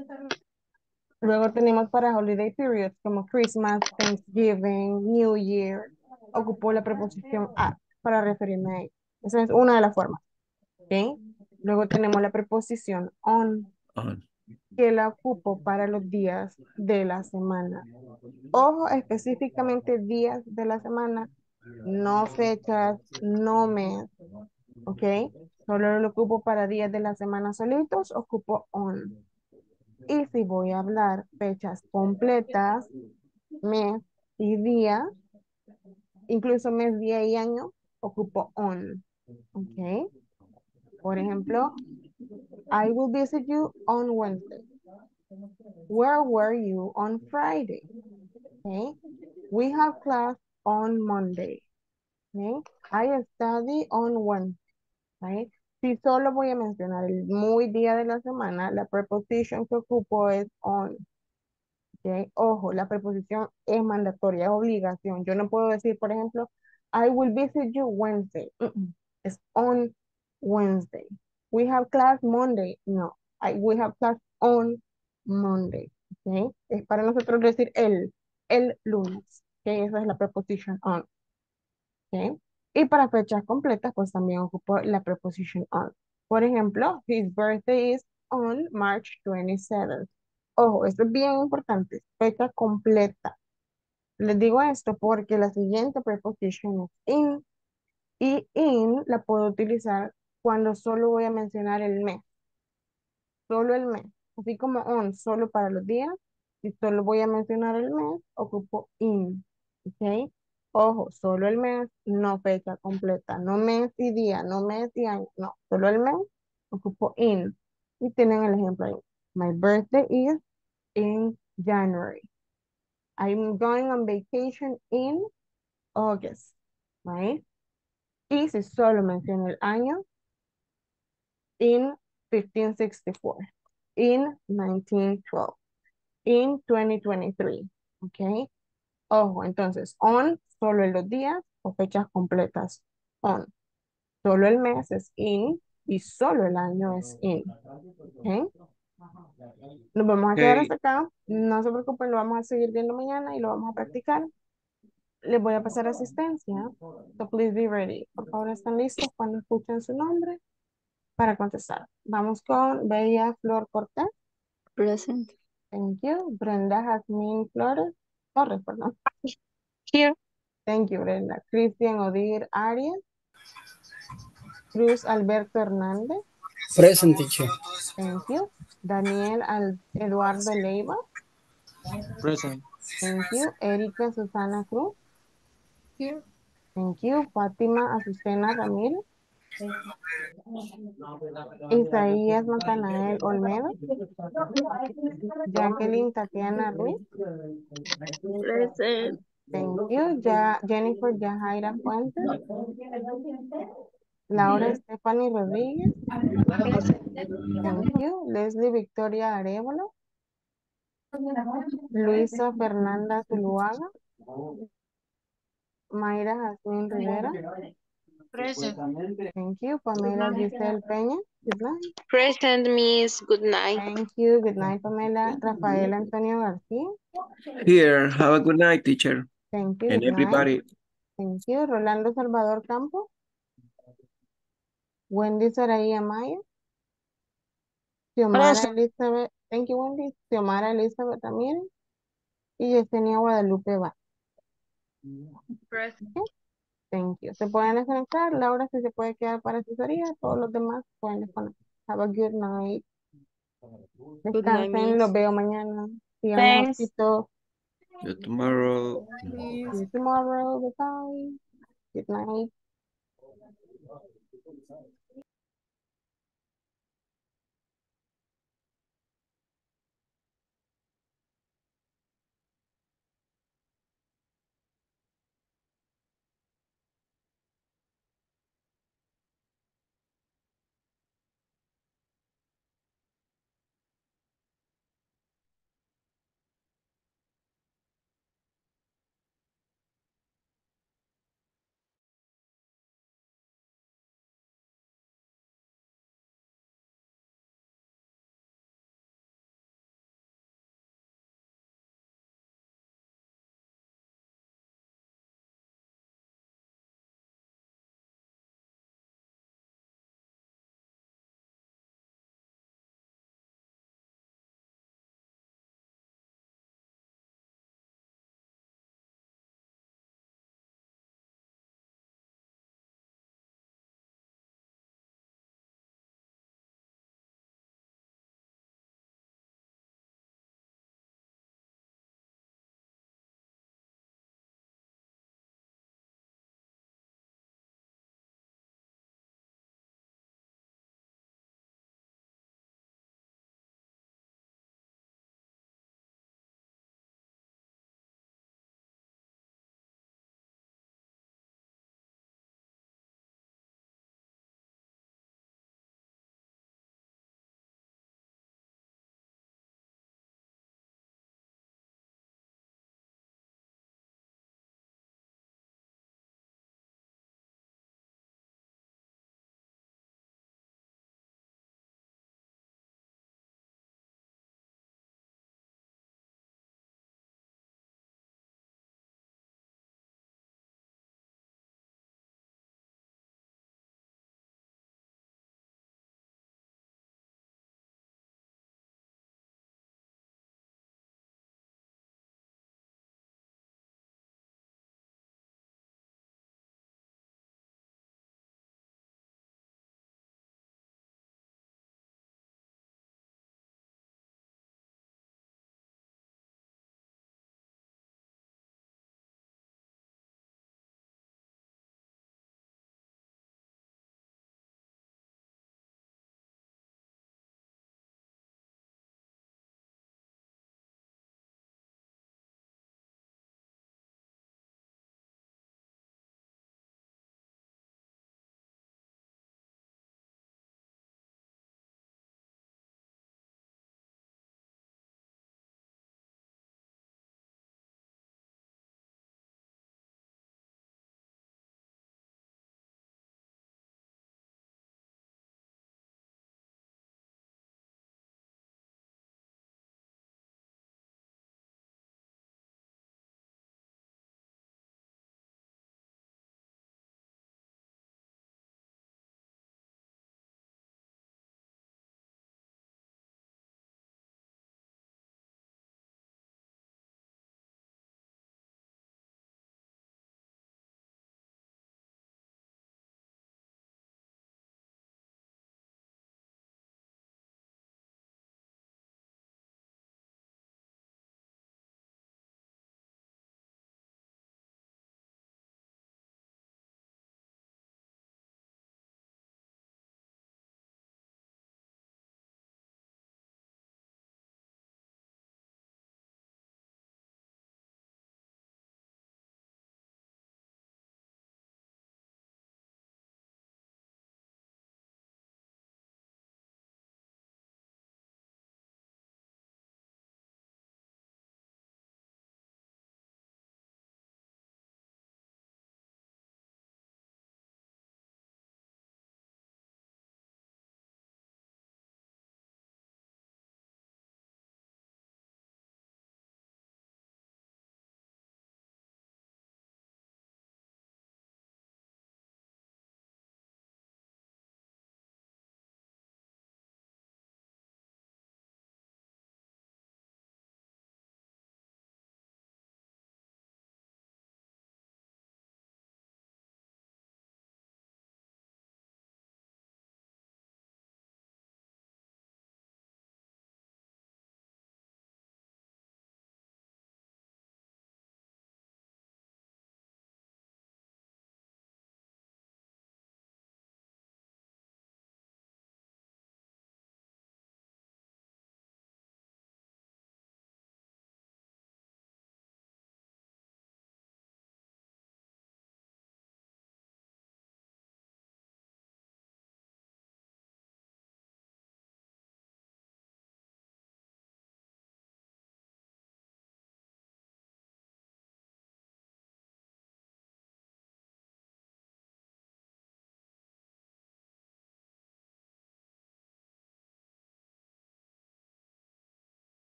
S1: Luego tenemos para holiday periods como Christmas, Thanksgiving, New Year. Ocupó la preposición at para referirme a ello. Esa es una de las formas. ¿Ok? Luego tenemos la preposición on, que la ocupo para los días de la semana. Ojo, específicamente días de la semana, no fechas, no mes. ¿Ok? Solo lo ocupo para días de la semana solitos, ocupo on. Y si voy a hablar fechas completas, mes y día, incluso mes, día y año, ocupo on. ¿Ok? Por ejemplo, I will visit you on Wednesday. Where were you on Friday? Okay. We have class on Monday. Okay. I study on Wednesday. Right. Si solo voy a mencionar el muy día de la semana, la preposición que ocupo es on. Okay. Ojo, la preposición es mandatoria, es obligación. Yo no puedo decir, por ejemplo, I will visit you Wednesday. Es on Wednesday. We have class Monday. No, we have class on Monday. Okay. Es para nosotros decir el lunes. Okay. Esa es la preposición on. Okay. Y para fechas completas, pues también ocupo la preposición on. Por ejemplo, his birthday is on March 27th. Ojo, esto es bien importante, fecha completa. Les digo esto porque la siguiente preposición es in Y in la puedo utilizar cuando solo voy a mencionar el mes, solo el mes. Así como on, solo para los días. Si solo voy a mencionar el mes, ocupo in. ¿Ok? Ojo, solo el mes, no fecha completa, no mes y día, no mes y año, no, solo el mes, ocupo in. Y tienen el ejemplo ahí. My birthday is in January. I'm going on vacation in August, right? Y si solo menciono el año, in 1564, in 1912, in 2023, ¿ok? Ojo, entonces, on, solo en los días o fechas completas, on. Solo el mes es in y solo el año es in, ¿ok? Nos vamos a quedar hasta
S2: Okay.
S1: acá, no se preocupen, lo vamos a seguir viendo mañana y lo vamos a practicar. Les voy a pasar asistencia, so please be ready. Por favor, ¿están listos cuando escuchen su nombre para contestar? Vamos con Bella Flor Cortés.
S5: Present.
S1: Thank you. Brenda Jazmín Flores. Torres, perdón.
S11: Here.
S1: Thank you, Brenda. Cristian Odir Arias. Cruz Alberto Hernández.
S12: Present, teacher.
S1: Thank you. Daniel Eduardo Leiva.
S14: Present.
S1: Thank you. Erika Susana Cruz.
S6: Here.
S1: Thank you. Fátima Azucena Ramírez. Isaías Natanael Olmedo. Jacqueline Tatiana Ruiz.
S5: Present.
S1: Thank you. Jennifer Yajaira Fuentes. Laura Stephanie Rodríguez. Thank you. Leslie Victoria Arevalo. Luisa Fernanda Zuluaga. Mayra Jazmín Rivera.
S10: Present.
S1: Thank you. Pamela Giselle Peña. Good night.
S7: Present, Miss. Good night.
S1: Thank you. Good night, Pamela. Rafael Antonio García.
S2: Here. Have a good night, teacher.
S1: Thank you.
S2: And
S1: Good night.
S2: everybody.
S1: Thank you. Rolando Salvador Campos. Wendy Saraí Amaya. Xiomara
S3: Present.
S1: Elizabeth. Thank you, Wendy. Xiomara Elizabeth también. Y Yesenia Guadalupe va.
S11: Present.
S1: Okay. Thank you. Se pueden desconectar. Laura, si se puede quedar para asesoría. Todos los demás pueden desconectar. Have a good night.
S5: Good night,
S1: Descansen. Los
S5: Miss.
S1: veo mañana. Sigan
S3: Thanks.
S1: mejorcito.
S2: See you tomorrow.
S1: See you tomorrow. Bye-bye. Good night.